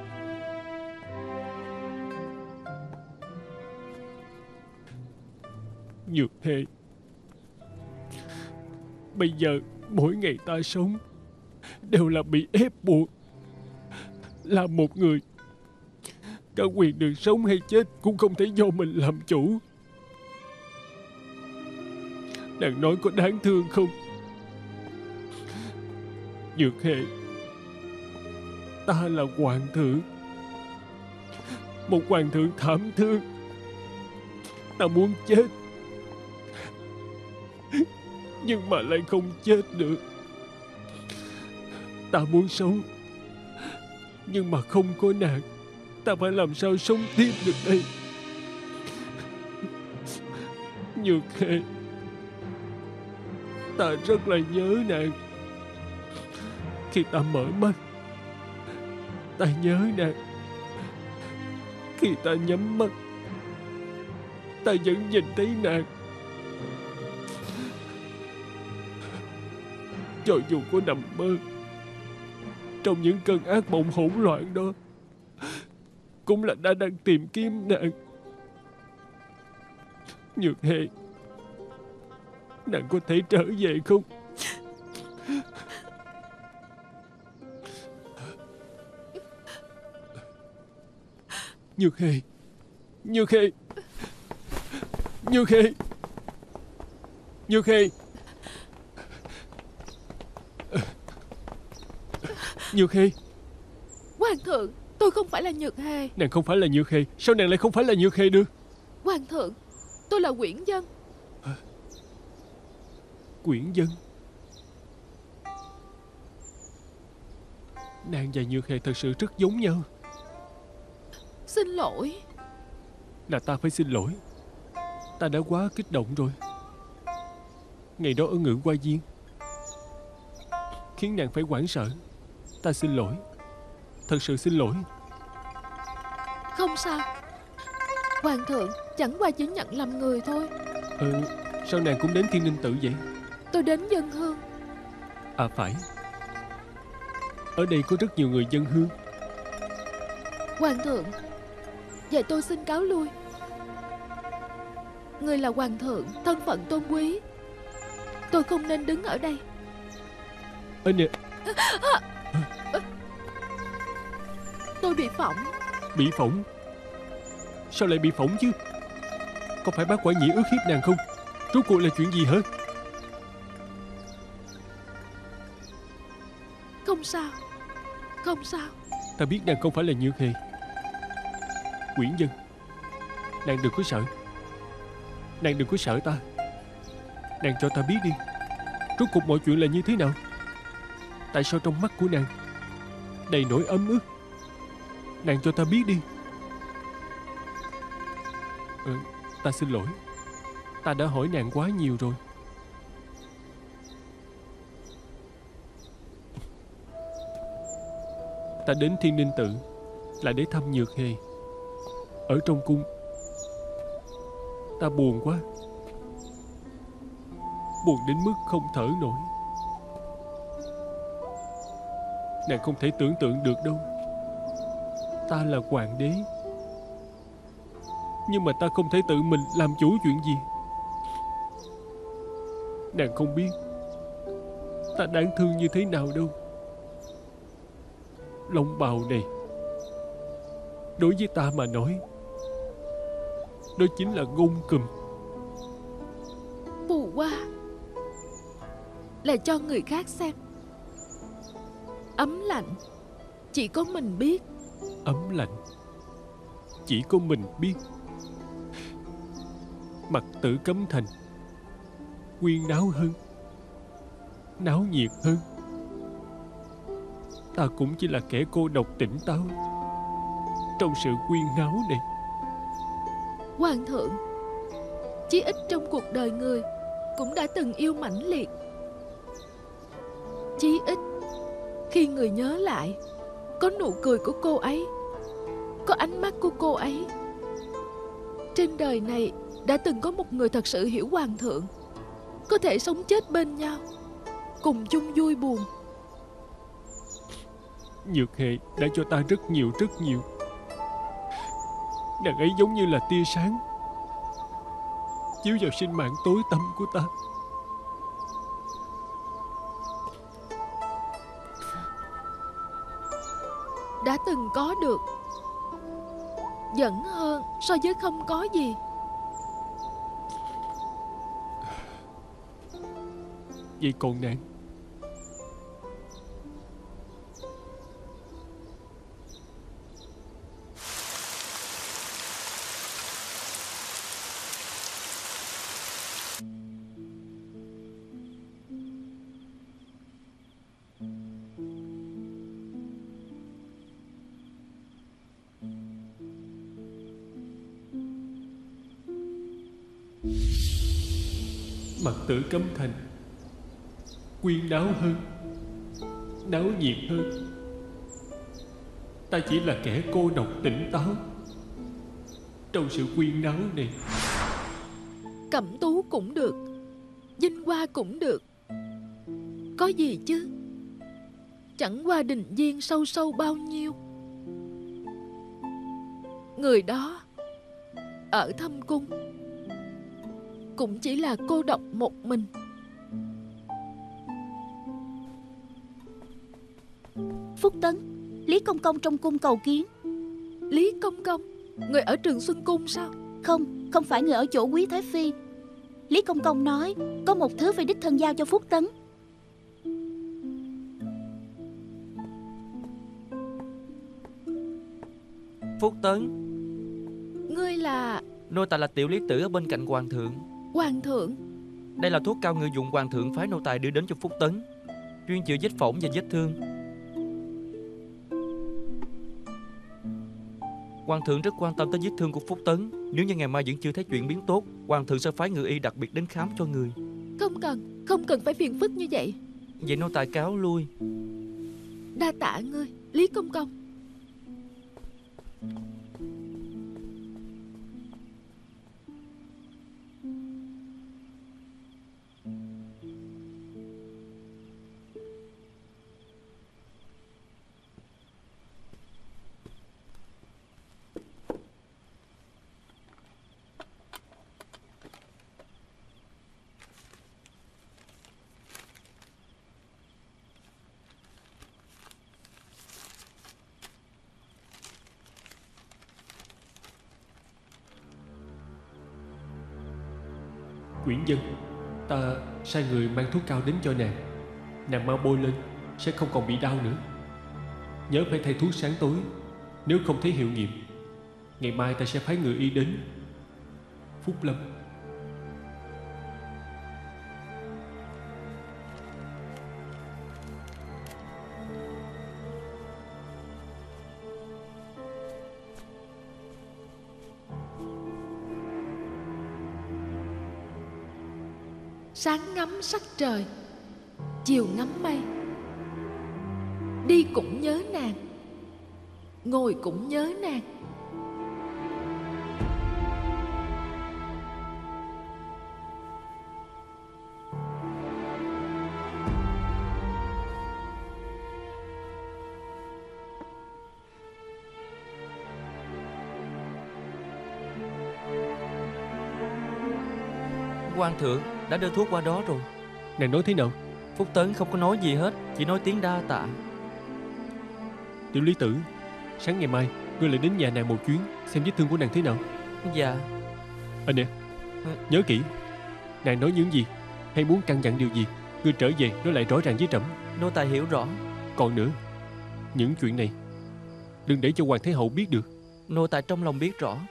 Nhược Khê, bây giờ mỗi ngày ta sống đều là bị ép buộc. Là một người, cả quyền được sống hay chết cũng không thể do mình làm chủ. Nàng nói có đáng thương không? Nhược Khê, ta là hoàng thượng, một hoàng thượng thảm thương. Ta muốn chết, nhưng mà lại không chết được. Ta muốn sống, nhưng mà không có nàng. Ta phải làm sao sống tiếp được đây? Nhược Khê, ta rất là nhớ nàng. Khi ta mở mắt, ta nhớ nàng. Khi ta nhắm mắt, ta vẫn nhìn thấy nàng. Cho dù có nằm mơ, trong những cơn ác mộng hỗn loạn đó, cũng là đang tìm kiếm nàng. Nhược Hề, nàng có thể trở về không? Nhược Hề, Nhược Hề, Nhược Hề, Nhược Hề, Nhược Hề. Hoàng thượng, tôi không phải là Nhược Hề. Nàng không phải là Nhược Hề? Sao nàng lại không phải là Nhược Hề được? Hoàng thượng, tôi là Quyển Dân. Quyển Dân? Nàng và Nhược Hề thật sự rất giống nhau. Xin lỗi. Là ta phải xin lỗi. Ta đã quá kích động rồi. Ngày đó ở Ngự Hoa Viên khiến nàng phải hoảng sợ. Ta xin lỗi. Thật sự xin lỗi. Không sao. Hoàng thượng, chẳng qua chỉ nhận lầm người thôi. Sao nàng cũng đến Thiên Ninh Tự vậy? Tôi đến dân hương. À phải, ở đây có rất nhiều người dân hương. Hoàng thượng, vậy tôi xin cáo lui. Người là hoàng thượng, thân phận tôn quý, tôi không nên đứng ở đây. Nè. Tôi bị phỏng. Bị phỏng? Sao lại bị phỏng chứ? Có phải bác Quả Nhĩ ức hiếp nàng không? Rốt cuộc là chuyện gì hả? Không sao. Không sao. Ta biết nàng không phải là Nhược Hề. Quyển Dân, nàng đừng có sợ. Nàng đừng có sợ ta. Nàng cho ta biết đi, rốt cuộc mọi chuyện là như thế nào? Tại sao trong mắt của nàng đầy nỗi ấm ức? Nàng cho ta biết đi. Ta xin lỗi. Ta đã hỏi nàng quá nhiều rồi. Ta đến Thiên Ninh Tự là để thăm Nhược Hề. Ở trong cung ta buồn quá, buồn đến mức không thở nổi. Nàng không thể tưởng tượng được đâu. Ta là hoàng đế, nhưng mà ta không thể tự mình làm chủ chuyện gì. Nàng không biết ta đáng thương như thế nào đâu. Long bào này đối với ta mà nói, đó chính là gông cùm. Phù hoa là cho người khác xem. Ấm lạnh chỉ có mình biết. Ấm lạnh chỉ có mình biết. Mặt Tử Cấm Thành quyên náo hơn, náo nhiệt hơn. Ta cũng chỉ là kẻ cô độc tỉnh táo trong sự quyên náo này. Hoàng thượng, chí ít trong cuộc đời người cũng đã từng yêu mãnh liệt. Chí ít khi người nhớ lại, có nụ cười của cô ấy, có ánh mắt của cô ấy. Trên đời này đã từng có một người thật sự hiểu hoàng thượng, có thể sống chết bên nhau, cùng chung vui buồn. Nhược Hề đã cho ta rất nhiều. Nàng ấy giống như là tia sáng chiếu vào sinh mạng tối tăm của ta. Đã từng có được vẫn hơn so với không có gì. Vậy còn nàng? Mặt Tử Cấm Thành quyên náo hơn, náo nhiệt hơn. Ta chỉ là kẻ cô độc tỉnh táo trong sự quyên náo này. Cẩm tú cũng được, Vinh Hoa cũng được, Có gì chứ, chẳng qua đình viên sâu sâu bao nhiêu. Người đó ở thâm cung cũng chỉ là cô độc một mình. Phúc Tấn, Lý Công Công trong cung cầu kiến. Lý Công Công? Người ở Trường Xuân Cung sao? Không, không phải người ở chỗ Quý Thái Phi. Lý Công Công nói có một thứ phải đích thân giao cho Phúc Tấn. Phúc Tấn, Ngươi là... nô tài là tiểu lý tử ở bên cạnh hoàng thượng. Hoàng thượng? Đây là thuốc cao người dụng hoàng thượng phái nô tài đưa đến cho Phúc Tấn, chuyên chữa vết phỏng và vết thương. Hoàng thượng rất quan tâm tới vết thương của Phúc Tấn. Nếu như ngày mai vẫn chưa thấy chuyển biến tốt, hoàng thượng sẽ phái người y đặc biệt đến khám cho người. Không cần phải phiền phức như vậy. Vậy nô tài cáo lui. Đa tạ ngươi, Lý Công Công. Quyển dân, ta sai người mang thuốc cao đến cho nàng. Nàng mau bôi lên, sẽ không còn bị đau nữa. Nhớ phải thay thuốc sáng tối. Nếu không thấy hiệu nghiệm, ngày mai ta sẽ phái người y đến. Phúc Lâm. Sáng ngắm sắc trời, chiều ngắm mây. Đi cũng nhớ nàng, ngồi cũng nhớ nàng. Hoàng thượng đã đưa thuốc qua đó rồi. Nàng nói thế nào? Phúc Tấn không có nói gì hết, chỉ nói tiếng đa tạ. Tiểu lý tử, sáng ngày mai ngươi lại đến nhà nàng một chuyến, xem vết thương của nàng thế nào. Dạ. Nè, nhớ kỹ, nàng nói những gì hay muốn căn dặn điều gì, ngươi trở về nói lại rõ ràng với trẫm. Nô tài hiểu rõ. Còn nữa, những chuyện này đừng để cho Hoàng Thái Hậu biết được. Nô tài trong lòng biết rõ.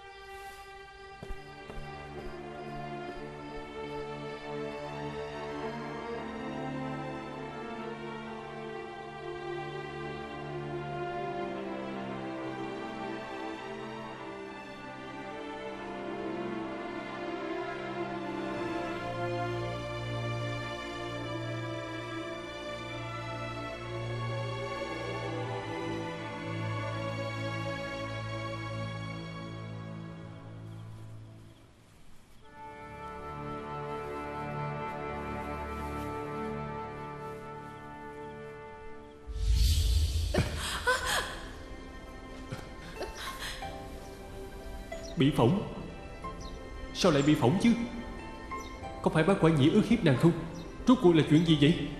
Bị phỏng? Sao lại bị phỏng chứ? Có phải bác Quả Nhĩ ức hiếp nàng không? Rốt cuộc là chuyện gì vậy?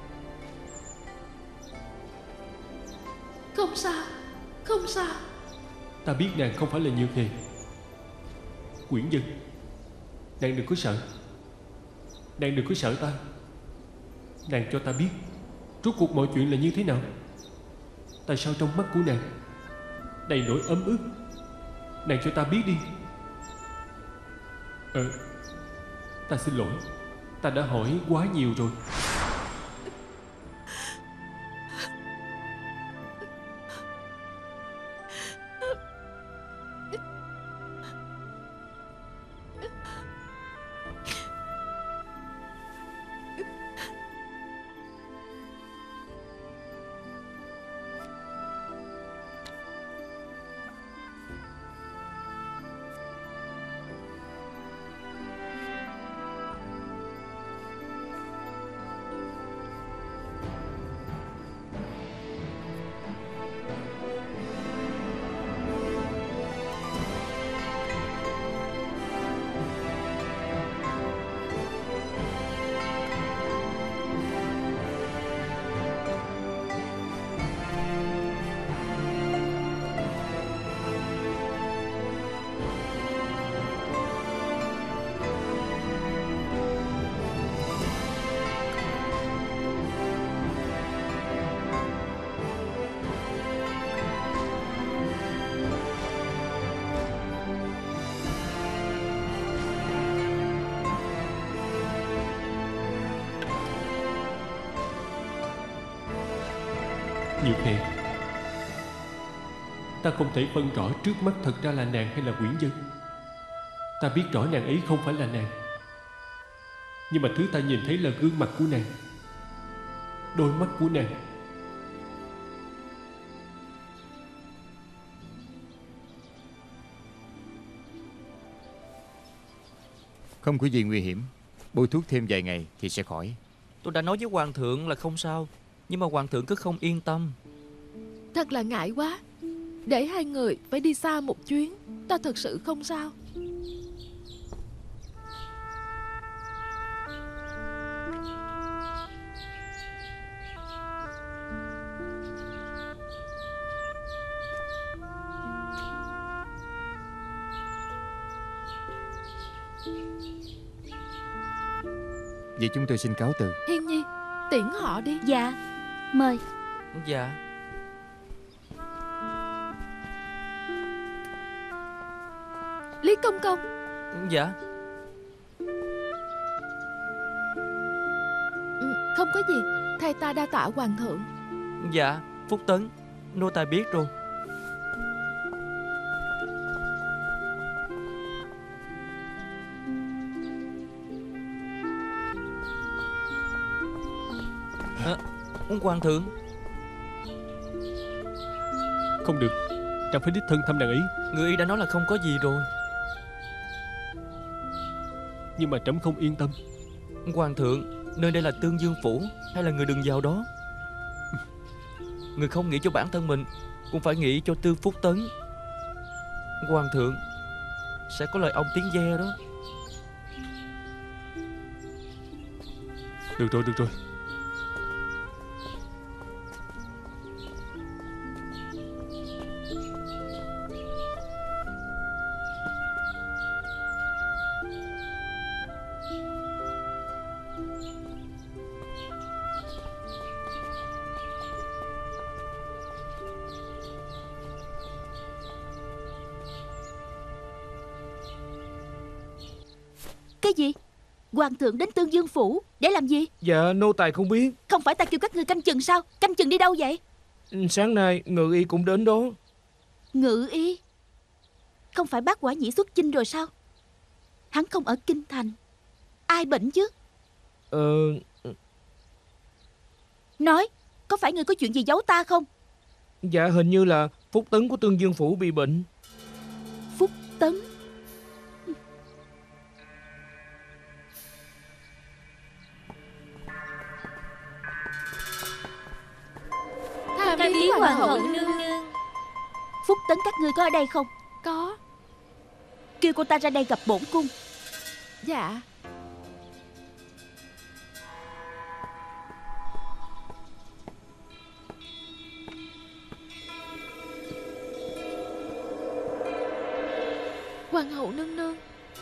Không sao, không sao. Ta biết nàng không phải là Nhược Hề. Quyển dân, nàng đừng có sợ. Nàng đừng có sợ ta. Nàng cho ta biết rốt cuộc mọi chuyện là như thế nào. Tại sao trong mắt của nàng đầy nỗi ấm ức? Nàng cho ta biết đi. Ta xin lỗi, ta đã hỏi quá nhiều rồi. Nhược Hề, ta không thể phân rõ trước mắt thật ra là nàng hay là Quyển Dân. Ta biết rõ nàng ấy không phải là nàng, nhưng mà thứ ta nhìn thấy là gương mặt của nàng, đôi mắt của nàng. Không có gì nguy hiểm. Bôi thuốc thêm vài ngày thì sẽ khỏi. Tôi đã nói với hoàng thượng là không sao, nhưng mà hoàng thượng cứ không yên tâm. Thật là ngại quá. Để hai người phải đi xa một chuyến. Ta thật sự không sao. Vậy chúng tôi xin cáo từ. Hiên Nhi, tiễn họ đi. Dạ, mời. Dạ. Lý Công Công. Dạ. Không có gì. Thay ta đa tạ hoàng thượng. Dạ, Phúc Tấn, nô tài biết rồi. Hoàng thượng. Không được, trẫm phải đích thân thăm nàng ấy. Người y đã nói là không có gì rồi. Nhưng mà trẫm không yên tâm. Hoàng thượng, nơi đây là Tương Dương Phủ hay là người đừng vào đó? Người không nghĩ cho bản thân mình cũng phải nghĩ cho Tư Phúc Tấn. Hoàng thượng sẽ có lời ông tiếng ve đó. Được rồi, được rồi. Cái gì? Hoàng thượng đến Tương Dương Phủ để làm gì? Dạ nô tài không biết. Không phải ta kêu các ngươi canh chừng sao? Canh chừng đi đâu vậy? Sáng nay ngự y cũng đến đó. Ngự y? Không phải bác Quả Nhĩ xuất chinh rồi sao? Hắn không ở kinh thành. Ai bệnh chứ? Nói, có phải ngươi có chuyện gì giấu ta không? Dạ hình như là Phúc Tấn của Tương Dương Phủ bị bệnh. Phúc Tấn? Tham viếng hoàng hậu nương nương. Phúc Tấn các ngươi có ở đây không? Có. Kêu cô ta ra đây gặp bổn cung. Dạ. Hoàng hậu nương nương.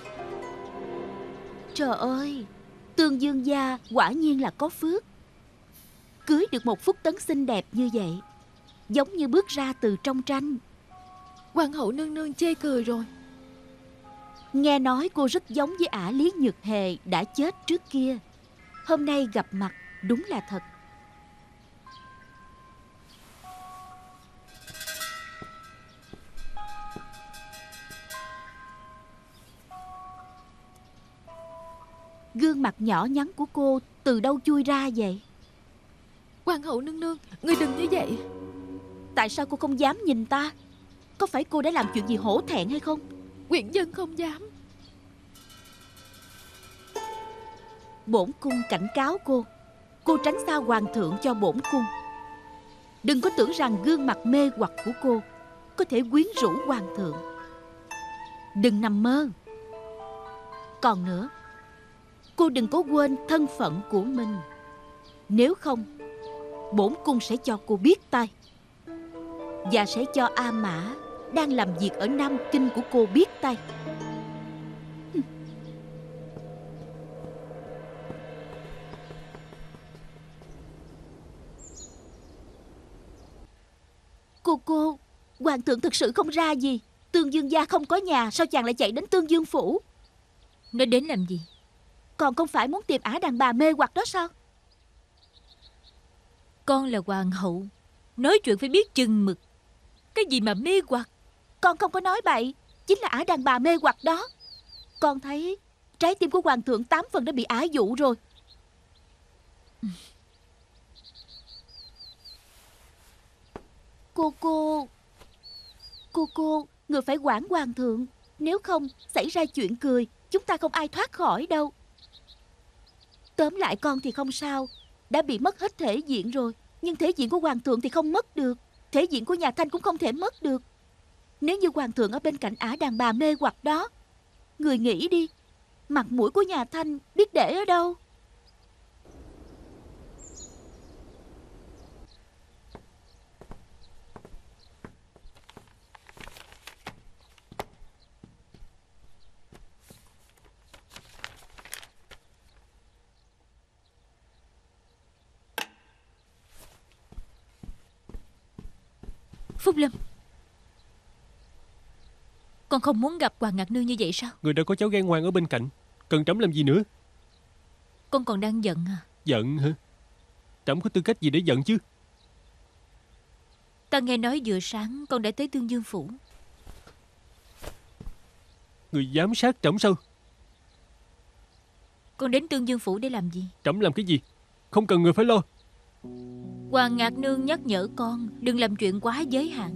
Trời ơi, Tương Dương gia quả nhiên là có phước. Cưới được một Phúc Tấn xinh đẹp như vậy, giống như bước ra từ trong tranh. Hoàng hậu nương nương chê cười rồi. Nghe nói cô rất giống với ả Lý Nhược Hề đã chết trước kia. Hôm nay gặp mặt đúng là thật. Gương mặt nhỏ nhắn của cô từ đâu chui ra vậy? Hoàng hậu nương nương, ngươi đừng như vậy. Tại sao cô không dám nhìn ta? Có phải cô đã làm chuyện gì hổ thẹn hay không? Quyển Dân không dám. Bổn cung cảnh cáo cô tránh xa hoàng thượng cho bổn cung. Đừng có tưởng rằng gương mặt mê hoặc của cô có thể quyến rũ hoàng thượng. Đừng nằm mơ. Còn nữa, cô đừng có quên thân phận của mình. Nếu không, bổn cung sẽ cho cô biết tay, và sẽ cho A Mã đang làm việc ở Nam Kinh của cô biết tay. Cô, hoàng thượng thực sự không ra gì. Tương Dương gia không có nhà, sao chàng lại chạy đến Tương Dương Phủ? Nó đến làm gì? Còn không phải muốn tìm ả đàn bà mê hoặc đó sao? Con là hoàng hậu, Nói chuyện phải biết chừng mực. Cái gì mà mê hoặc? Con không có nói bậy. Chính là ả đàn bà mê hoặc đó. Con thấy trái tim của hoàng thượng 8 phần đã bị ả dụ rồi. Cô, người phải quản hoàng thượng. Nếu không xảy ra chuyện cười, chúng ta không ai thoát khỏi đâu. Tóm lại con thì không sao, đã bị mất hết thể diện rồi. Nhưng thể diện của hoàng thượng thì không mất được. Thể diện của nhà Thanh cũng không thể mất được. Nếu như hoàng thượng ở bên cạnh ả đàn bà mê hoặc đó, người nghĩ đi, mặt mũi của nhà Thanh biết để ở đâu? Phúc Lâm, con không muốn gặp Hoàng Ngạc Nương như vậy sao? Người đã có cháu ghen ngoan ở bên cạnh, cần trẫm làm gì nữa? Con còn đang giận à? Giận hả? Trẫm có tư cách gì để giận chứ? Ta nghe nói vừa sáng con đã tới Tương Dương Phủ. Người giám sát trẫm sao? Con đến Tương Dương Phủ để làm gì? Trẫm làm cái gì? Không cần người phải lo. Hoàng Ngạc Nương nhắc nhở con đừng làm chuyện quá giới hạn.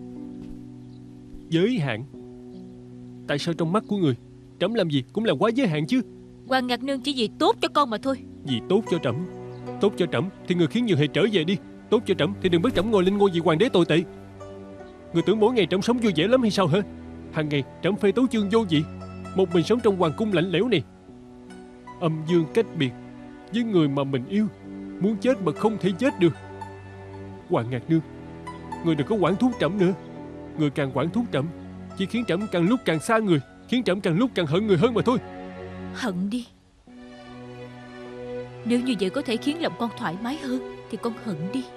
Giới hạn? Tại sao trong mắt của người, trẫm làm gì cũng là quá giới hạn chứ? Hoàng Ngạc Nương chỉ vì tốt cho con mà thôi. Vì tốt cho trẫm. Tốt cho trẫm thì người khiến Nhược Hề trở về đi. Tốt cho trẫm thì đừng bắt trẫm ngồi lên ngôi vị hoàng đế tồi tệ. Người tưởng mỗi ngày trẫm sống vui vẻ lắm hay sao hả? Hàng ngày trẫm phê tấu chương vô vị, một mình sống trong hoàng cung lạnh lẽo này, âm dương cách biệt với người mà mình yêu, muốn chết mà không thể chết được. Hoàng Ngạc Nương, người đừng có quản thúc trẫm nữa. Người càng quản thúc trẫm chỉ khiến trẫm càng lúc càng xa người, khiến trẫm càng lúc càng hận người hơn mà thôi. Hận đi. Nếu như vậy có thể khiến lòng con thoải mái hơn thì con hận đi.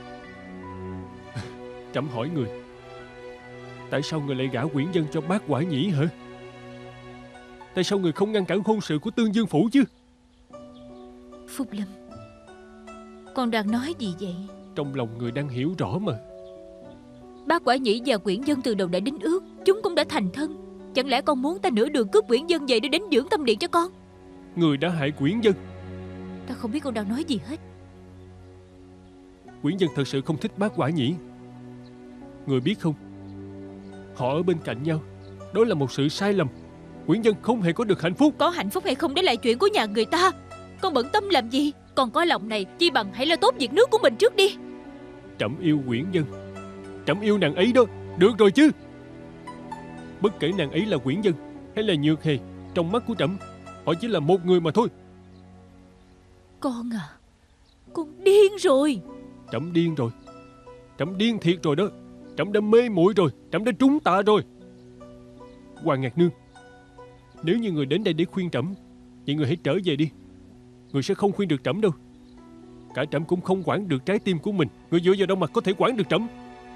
Trẫm hỏi người, tại sao người lại gả Quyển Dân cho Bác Quả Nhĩ hả? Tại sao người không ngăn cản hôn sự của Tương Dương Phủ chứ? Phúc Lâm, con đang nói gì vậy? Trong lòng người đang hiểu rõ mà. Bác Quả Nhĩ và Quyển Dân từ đầu đã đính ước, chúng cũng đã thành thân. Chẳng lẽ con muốn ta nửa đường cướp Quyển Dân về để đến dưỡng tâm điện cho con? Người đã hại Quyển Dân. Ta không biết con đang nói gì hết. Quyển Dân thật sự không thích Bác Quả Nhĩ. Người biết không, họ ở bên cạnh nhau, đó là một sự sai lầm. Quyển Dân không hề có được hạnh phúc. Có hạnh phúc hay không đó là chuyện của nhà người ta. Con bận tâm làm gì? Con có lòng này chi bằng hãy lo tốt việc nước của mình trước đi. Trẫm yêu Quyển Dân, trẫm yêu nàng ấy đó. Được rồi chứ. Bất kể nàng ấy là Quyển Dân hay là Nhược Hề, trong mắt của trẫm họ chỉ là một người mà thôi. Con à, con điên rồi. Trẫm điên rồi. Trẫm điên thiệt rồi đó. Trẫm đã mê muội rồi. Trẫm đã trúng tạ rồi. Hoàng Ngạc Nương, nếu như người đến đây để khuyên trẫm, vậy người hãy trở về đi. Người sẽ không khuyên được trẫm đâu. Cả trẫm cũng không quản được trái tim của mình. Người dựa vào đâu mà có thể quản được trẫm?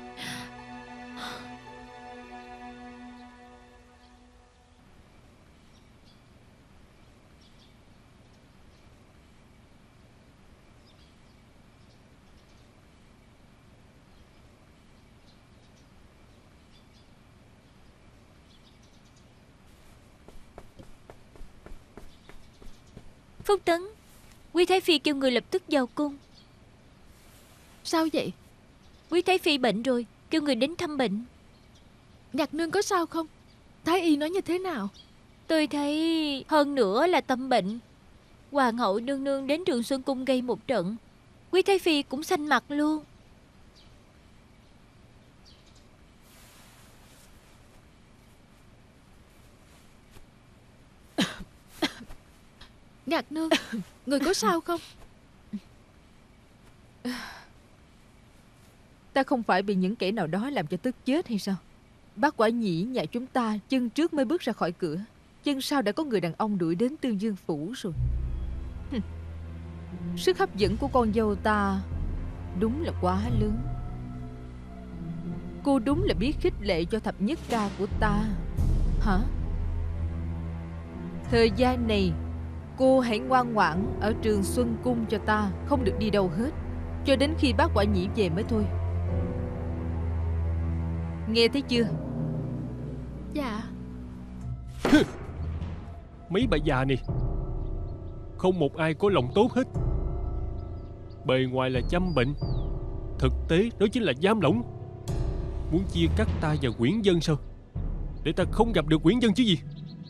Phúc Tấn, Quý Thái Phi kêu người lập tức vào cung. Sao vậy? Quý Thái Phi bệnh rồi, kêu người đến thăm bệnh. Ngạc Nương có sao không? Thái y nói như thế nào? Tôi thấy hơn nữa là tâm bệnh. Hoàng hậu nương nương đến Trường Xuân Cung gây một trận, Quý Thái Phi cũng xanh mặt luôn. Ngạc Nương, người có sao không? Ta không phải bị những kẻ nào đó làm cho tức chết hay sao? Bác Quả Nhĩ nhà chúng ta chân trước mới bước ra khỏi cửa, chân sau đã có người đàn ông đuổi đến Tương Dương Phủ rồi. Sức hấp dẫn của con dâu ta đúng là quá lớn. Cô đúng là biết khích lệ cho thập nhất ca của ta. Hả? Thời gian này cô hãy ngoan ngoãn ở Trường Xuân Cung cho ta, không được đi đâu hết, cho đến khi bác Quả Nhĩ về mới thôi. Nghe thấy chưa? Dạ. Mấy bà già này không một ai có lòng tốt hết. Bề ngoài là chăm bệnh, thực tế đó chính là giam lỏng. Muốn chia cắt ta và Quyển Dân sao? Để ta không gặp được Quyển Dân chứ gì.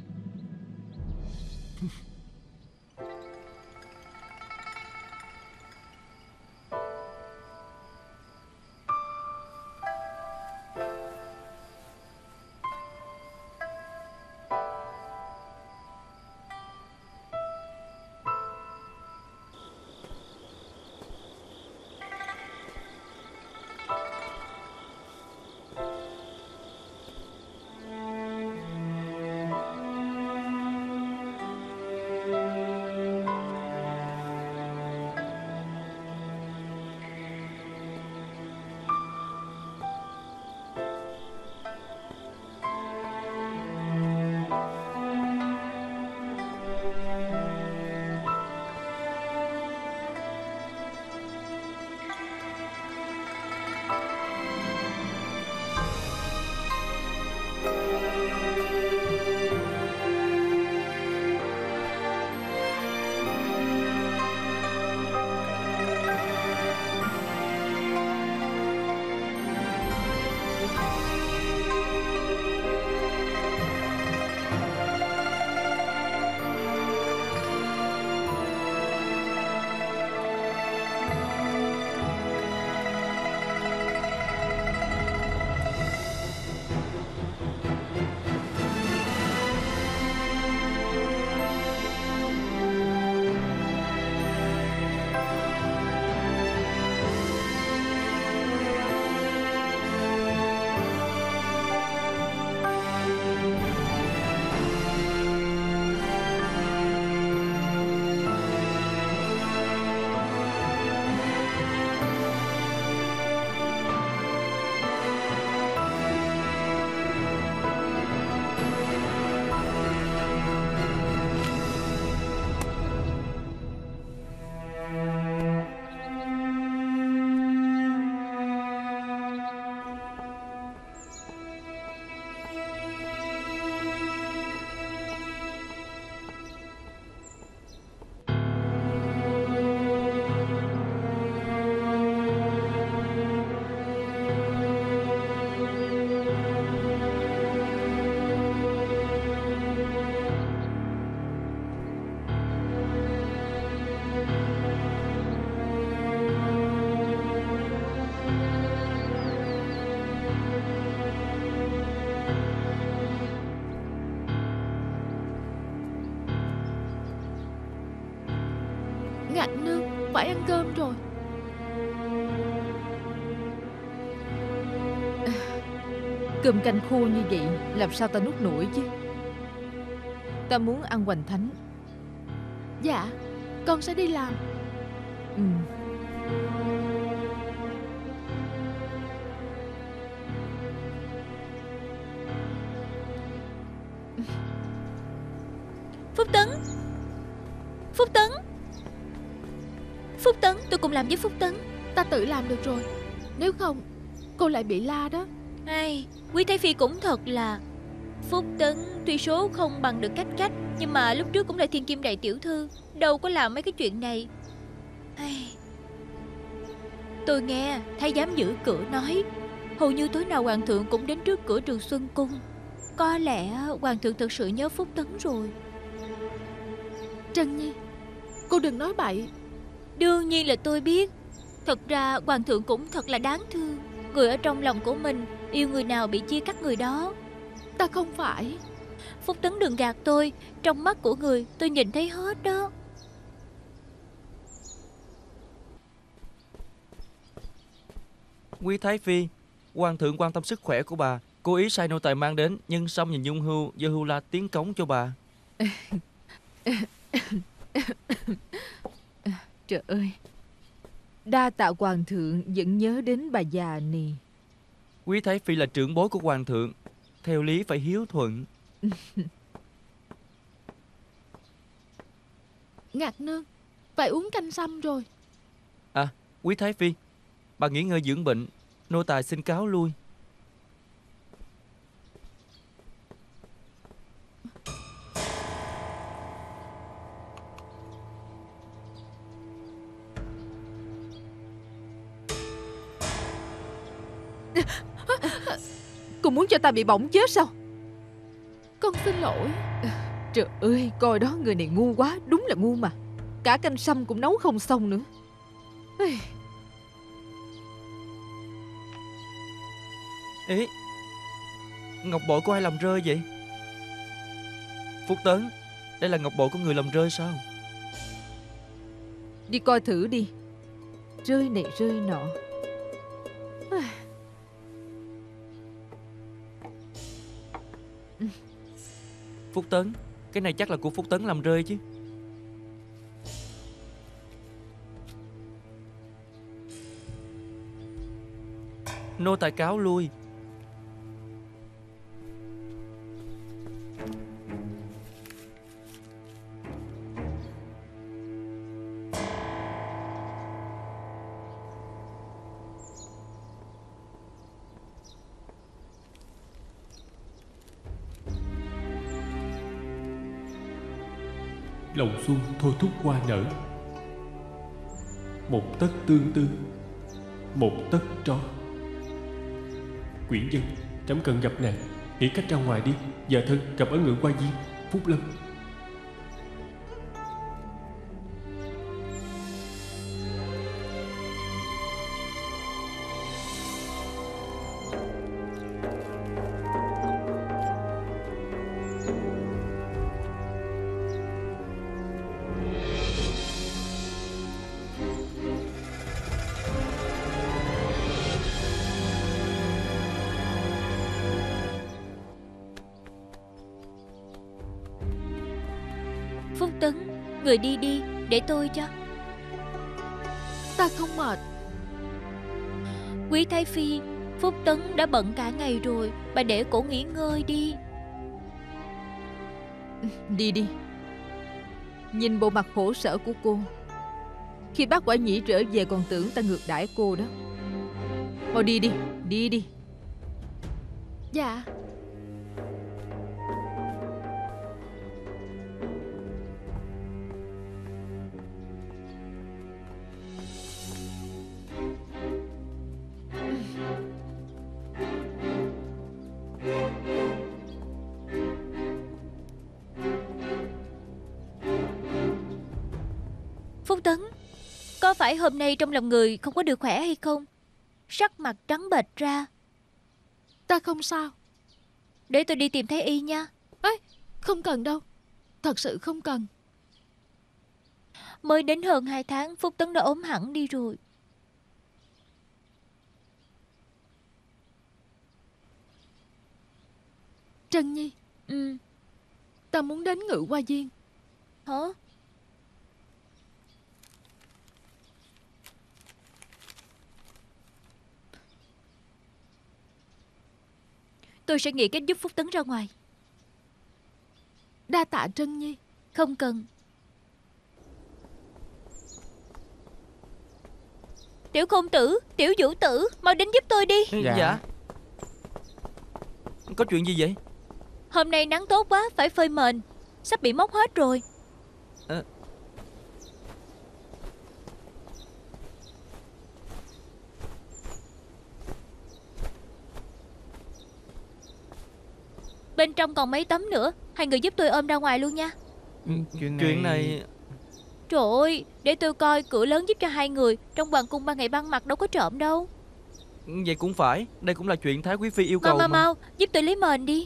Ngạc Nương, phải ăn cơm rồi. Cơm canh khô như vậy làm sao ta nuốt nổi chứ? Ta muốn ăn hoành thánh. Dạ, con sẽ đi làm. Ừ. Phúc Tấn, Phúc Tấn, Phúc Tấn, tôi cùng làm với Phúc Tấn. Ta tự làm được rồi. Nếu không, cô lại bị la đó. Ai, Quý Thái Phi cũng thật là. Phúc Tấn tuy số không bằng được cách, nhưng mà lúc trước cũng là thiên kim đại tiểu thư, đâu có làm mấy cái chuyện này. Ai... Tôi nghe thái giám giữ cửa nói, hầu như tối nào hoàng thượng cũng đến trước cửa Trường Xuân Cung. Có lẽ hoàng thượng thật sự nhớ Phúc Tấn rồi. Trân Nhi, cô đừng nói bậy. Đương nhiên là tôi biết. Thật ra hoàng thượng cũng thật là đáng thương. Người ở trong lòng của mình, yêu người nào bị chia cắt người đó. Ta không phải. Phúc Tấn đừng gạt tôi. Trong mắt của người tôi nhìn thấy hết đó. Quý Thái Phi, hoàng thượng quan tâm sức khỏe của bà, cố ý sai nô tài mang đến, nhưng xong nhìn Nhung Hưu do Hưu La tiến cống cho bà. Trời ơi, đa tạ hoàng thượng vẫn nhớ đến bà già nì. Quý Thái Phi là trưởng bối của hoàng thượng, theo lý phải hiếu thuận. Ngạc Nương, phải uống canh sâm rồi. À, Quý Thái Phi, bà nghỉ ngơi dưỡng bệnh, nô tài xin cáo lui. Cô muốn cho ta bị bỏng chết sao? Con xin lỗi. Trời ơi, coi đó, người này ngu quá. Đúng là ngu mà. Cả canh sâm cũng nấu không xong nữa. Ê, ngọc bội của ai làm rơi vậy? Phúc Tấn, đây là ngọc bội của người làm rơi sao? Đi coi thử đi. Rơi này rơi nọ. Phúc Tấn, cái này chắc là của Phúc Tấn làm rơi chứ. Nô tài cáo lui. Lòng xuân thôi thúc hoa nở, một tấc tương tư, một tấc tro. Quyển dân, trẫm cần gặp nàng, nghĩ cách ra ngoài đi. Giờ thân gặp ở Ngự Hoa Viên, Phúc Lâm. Phúc Tấn, người đi đi, để tôi cho. Ta không mệt. Quý Thái Phi, Phúc Tấn đã bận cả ngày rồi, bà để cổ nghỉ ngơi đi. Đi đi. Nhìn bộ mặt khổ sở của cô, khi bác Quả Nhĩ trở về còn tưởng ta ngược đãi cô đó. Mau đi đi, đi đi. Dạ. Phúc Tấn, có phải hôm nay trong lòng người không có được khỏe hay không? Sắc mặt trắng bệch ra. Ta không sao. Để tôi đi tìm Thái y nha. Ấy, không cần đâu. Thật sự không cần. Mới đến hơn 2 tháng, Phúc Tấn đã ốm hẳn đi rồi. Trân Nhi, Ừ. ta muốn đến Ngự Hoa Viên. Hả? Tôi sẽ nghĩ cách giúp Phúc Tấn ra ngoài. Đa tạ Trân Nhi. Không cần. Tiểu công tử, Tiểu Vũ tử, mau đến giúp tôi đi. Dạ. Có chuyện gì vậy? Hôm nay nắng tốt quá, phải phơi mền. Sắp bị mốc hết rồi. Bên trong còn mấy tấm nữa. Hai người giúp tôi ôm ra ngoài luôn nha. Chuyện này... Trời ơi, để tôi coi cửa lớn giúp cho hai người. Trong hoàng cung ban ngày ban mặt đâu có trộm đâu. Vậy cũng phải. Đây cũng là chuyện Thái Quý Phi yêu cầu mà. Mau, giúp tôi lấy mền đi.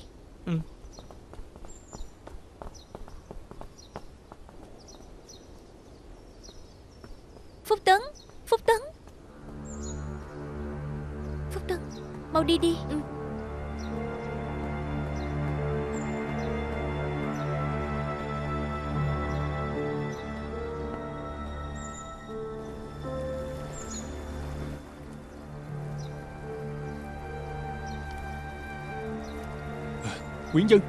Phúc Tấn, Phúc Tấn, Phúc Tấn, mau đi đi. Quyển dân,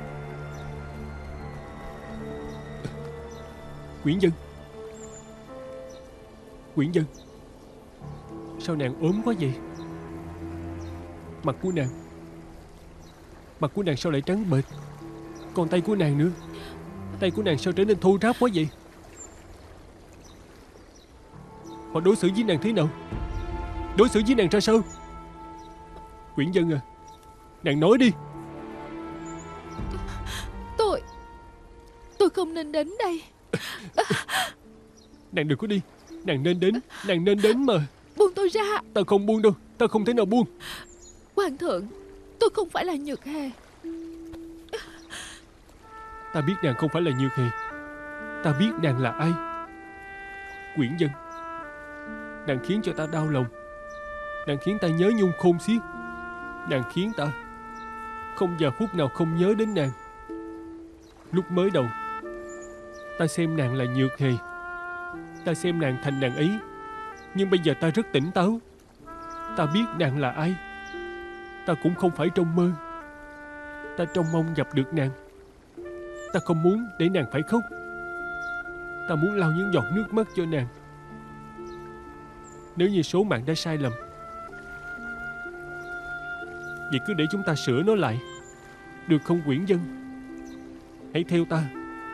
Quyển dân, Quyển dân, sao nàng ốm quá vậy? Mặt của nàng sao lại trắng bệch? Còn tay của nàng nữa, tay của nàng sao trở nên thô ráp quá vậy? Họ đối xử với nàng thế nào? Đối xử với nàng ra sao? Quyển Dân à, nàng nói đi. Tôi không nên đến đây. Nàng đừng có đi. Nàng nên đến mà. Buông tôi ra. Ta không buông đâu. Ta không thể nào buông. Hoàng thượng, tôi không phải là Nhược Hề. Ta biết nàng không phải là Nhược Hề. Ta biết nàng là ai. Quyển Dân, nàng khiến cho ta đau lòng. Nàng khiến ta nhớ nhung khôn xiết. Nàng khiến ta không giờ phút nào không nhớ đến nàng. Lúc mới đầu, ta xem nàng là Nhược Hề. Ta xem nàng thành nàng ấy. Nhưng bây giờ ta rất tỉnh táo. Ta biết nàng là ai. Ta cũng không phải trong mơ. Ta trông mong gặp được nàng. Ta không muốn để nàng phải khóc. Ta muốn lau những giọt nước mắt cho nàng. Nếu như số mạng đã sai lầm, vậy cứ để chúng ta sửa nó lại, được không Quyển Dân? Hãy theo ta.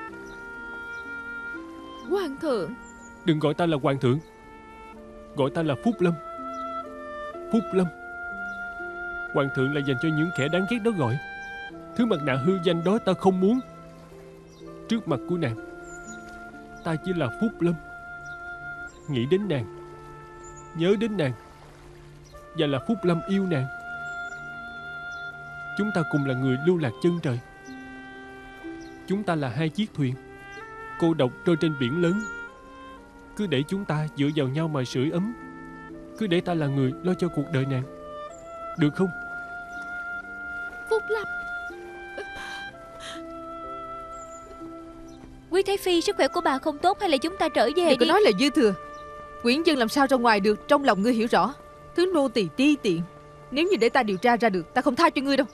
Hoàng thượng. Đừng gọi ta là Hoàng thượng. Gọi ta là Phúc Lâm. Phúc Lâm. Hoàng thượng là dành cho những kẻ đáng ghét đó gọi. Thứ mặt nạ hư danh đó ta không muốn. Trước mặt của nàng, ta chỉ là Phúc Lâm. Nghĩ đến nàng, nhớ đến nàng, và là Phúc Lâm yêu nàng. Chúng ta cùng là người lưu lạc chân trời. Chúng ta là hai chiếc thuyền cô độc trôi trên biển lớn. Cứ để chúng ta dựa vào nhau mà sưởi ấm. Cứ để ta là người lo cho cuộc đời nàng, được không? Phúc Lâm. Quý Thái Phi, sức khỏe của bà không tốt, hay là chúng ta trở về Đừng có đi. nói là dư thừa. Quyển Dân làm sao ra ngoài được. Trong lòng ngươi hiểu rõ. Thứ nô tỳ ti tiện. Nếu như để ta điều tra ra được, ta không tha cho ngươi đâu.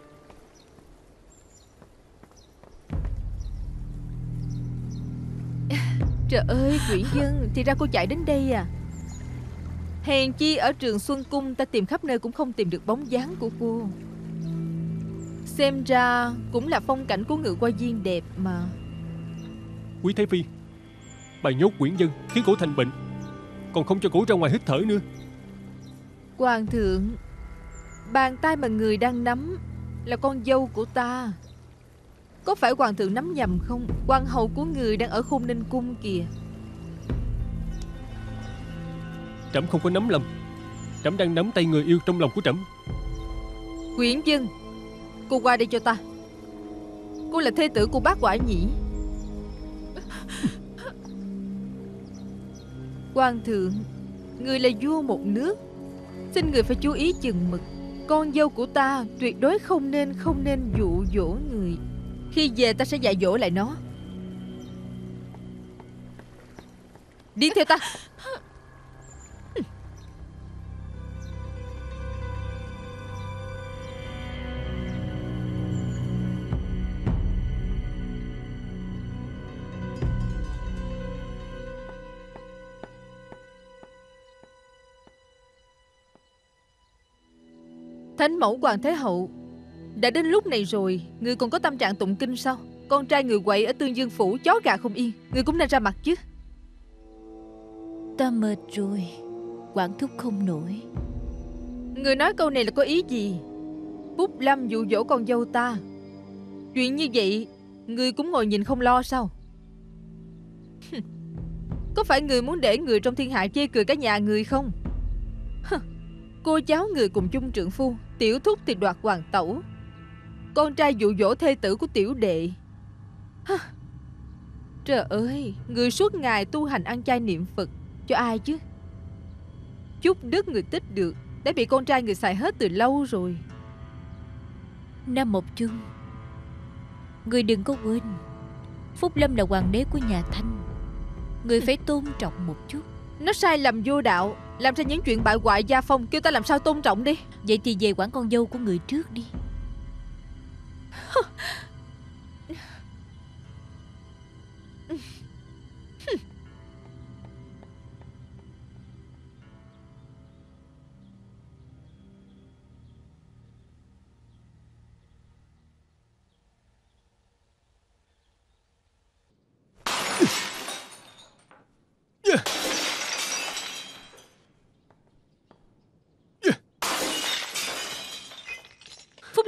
Trời ơi Quyển Dân, thì ra cô chạy đến đây à. Hèn chi ở Trường Xuân Cung ta tìm khắp nơi cũng không tìm được bóng dáng của cô. Xem ra cũng là phong cảnh của Ngự Qua Viên đẹp mà. Quý Thái Phi, bà nhốt Quyển Dân khiến cổ thành bệnh, còn không cho cổ ra ngoài hít thở nữa. Hoàng thượng, bàn tay mà người đang nắm là con dâu của ta. Có phải hoàng thượng nắm nhầm không? Hoàng hậu của người đang ở Khôn Ninh Cung kìa. Trẫm không có nắm lầm. Trẫm đang nắm tay người yêu trong lòng của trẫm. Quyển Dân, cô qua đây cho ta. Cô là thê tử của bác Quả Nhĩ. Hoàng thượng, người là vua một nước, xin người phải chú ý chừng mực. Con dâu của ta tuyệt đối không nên dụ dỗ người. Khi về ta sẽ dạy dỗ lại nó. Đi theo ta. Thánh mẫu Hoàng Thái Hậu, đã đến lúc này rồi, người còn có tâm trạng tụng kinh sao? Con trai người quậy ở Tương Dương Phủ chó gà không yên, người cũng nên ra mặt chứ. Ta mệt rồi, quản thúc không nổi. Người nói câu này là có ý gì? Phúc Lâm dụ dỗ con dâu ta. Chuyện như vậy người cũng ngồi nhìn không lo sao? Có phải người muốn để người trong thiên hạ chê cười cả nhà người không? Cô cháu người cùng chung trượng phu, tiểu thúc thì đoạt hoàng tẩu, con trai dụ dỗ thê tử của tiểu đệ. Trời ơi, người suốt ngày tu hành ăn chay niệm Phật cho ai chứ? Chút đức người tích được đã bị con trai người xài hết từ lâu rồi. Nam Mộc Chung, người đừng có quên, Phúc Lâm là hoàng đế của nhà Thanh. Người phải tôn trọng một chút. Nó sai lầm vô đạo, làm ra những chuyện bại hoại gia phong, kêu ta làm sao tôn trọng đi. Vậy thì về quản con dâu của người trước đi.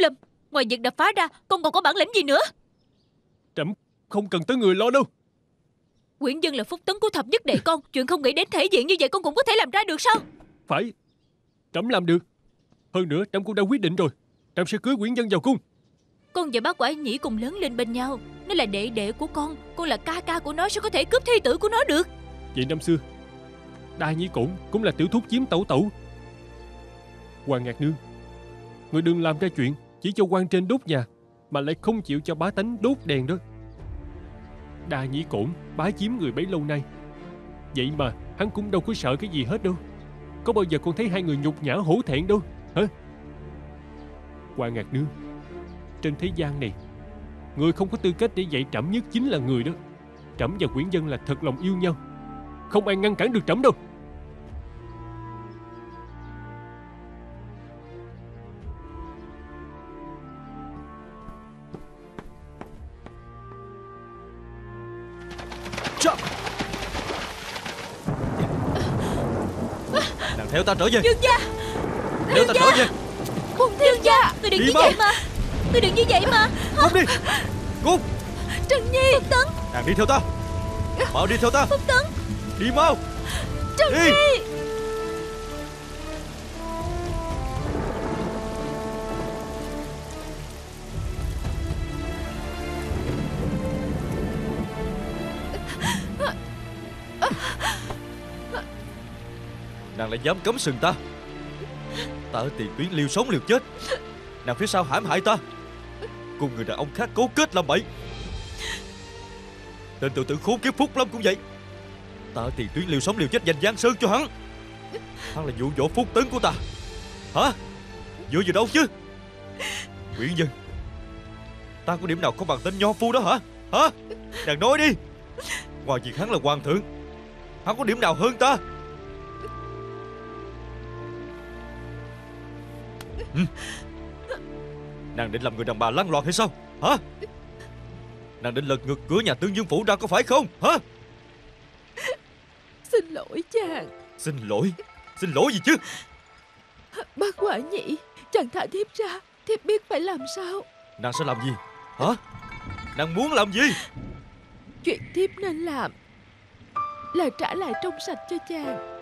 Lâm, ngoài việc đập phá ra, con còn có bản lĩnh gì nữa? Trẫm không cần tới người lo đâu. Quyển Dân là phúc tấn của thập nhất đệ con. Chuyện không nghĩ đến thể diện như vậy con cũng có thể làm ra được sao? Phải, trẫm làm được. Hơn nữa trẫm cũng đã quyết định rồi, trẫm sẽ cưới Quyển Dân vào cung. Con và bác Quải Nhĩ cùng lớn lên bên nhau. Nó là đệ đệ của con là ca ca của nó, sao có thể cướp thi tử của nó được? Vậy năm xưa Đa Nhĩ Cổn cũng là tiểu thúc chiếm tẩu tẩu. Hoàng Ngạc Nương, người đừng làm ra chuyện chỉ cho quan trên đốt nhà mà lại không chịu cho bá tánh đốt đèn đó. Đa Nhĩ Cổn bá chiếm người bấy lâu nay, vậy mà hắn cũng đâu có sợ cái gì hết đâu. Có bao giờ con thấy hai người nhục nhã hổ thẹn đâu hả? Hoàng Ngạc Nương, trên thế gian này, người không có tư cách để dạy trẫm nhất chính là người đó. Trẫm và Quyển Dân là thật lòng yêu nhau, không ai ngăn cản được trẫm đâu. Nàng theo ta trở về. Dương gia, Theo ta trở về. Dương gia, người đừng Đi như mau. vậy mà. Người đừng như vậy mà. Cút đi. Cút. Trần Nhi, Phúc Tấn, Nàng đi theo ta. Mau đi theo ta. Phúc Tấn, Đi mau. Trần Đi. Nhi. Nàng lại dám cấm sừng ta. Ta ở tiền tuyến liều sống liều chết, nàng phía sau hãm hại ta, cùng người đàn ông khác cấu kết làm bậy. Tên tự tử khốn kiếp Phúc Lâm cũng vậy. Ta ở tiền tuyến liều sống liều chết giành Giang Sơn cho hắn. Hắn là dụ dỗ Phúc Tấn của ta. Hả? Dựa vào đâu chứ? Quyển Dân, ta có điểm nào không bằng tên nho phu đó hả? Hả? Nàng nói đi. Ngoài việc hắn là hoàng thượng, hắn có điểm nào hơn ta? Nàng định làm người đàn bà lăng loàn hay sao? Hả? Nàng định lật ngược cửa nhà Tương Dương phủ ra có phải không? Hả? Xin lỗi chàng. Xin lỗi? Xin lỗi gì chứ? Bác Quải Nhĩ, chàng thả thiếp ra, thiếp biết phải làm sao. Nàng sẽ làm gì? Hả? Nàng muốn làm gì? Chuyện thiếp nên làm là trả lại trong sạch cho chàng.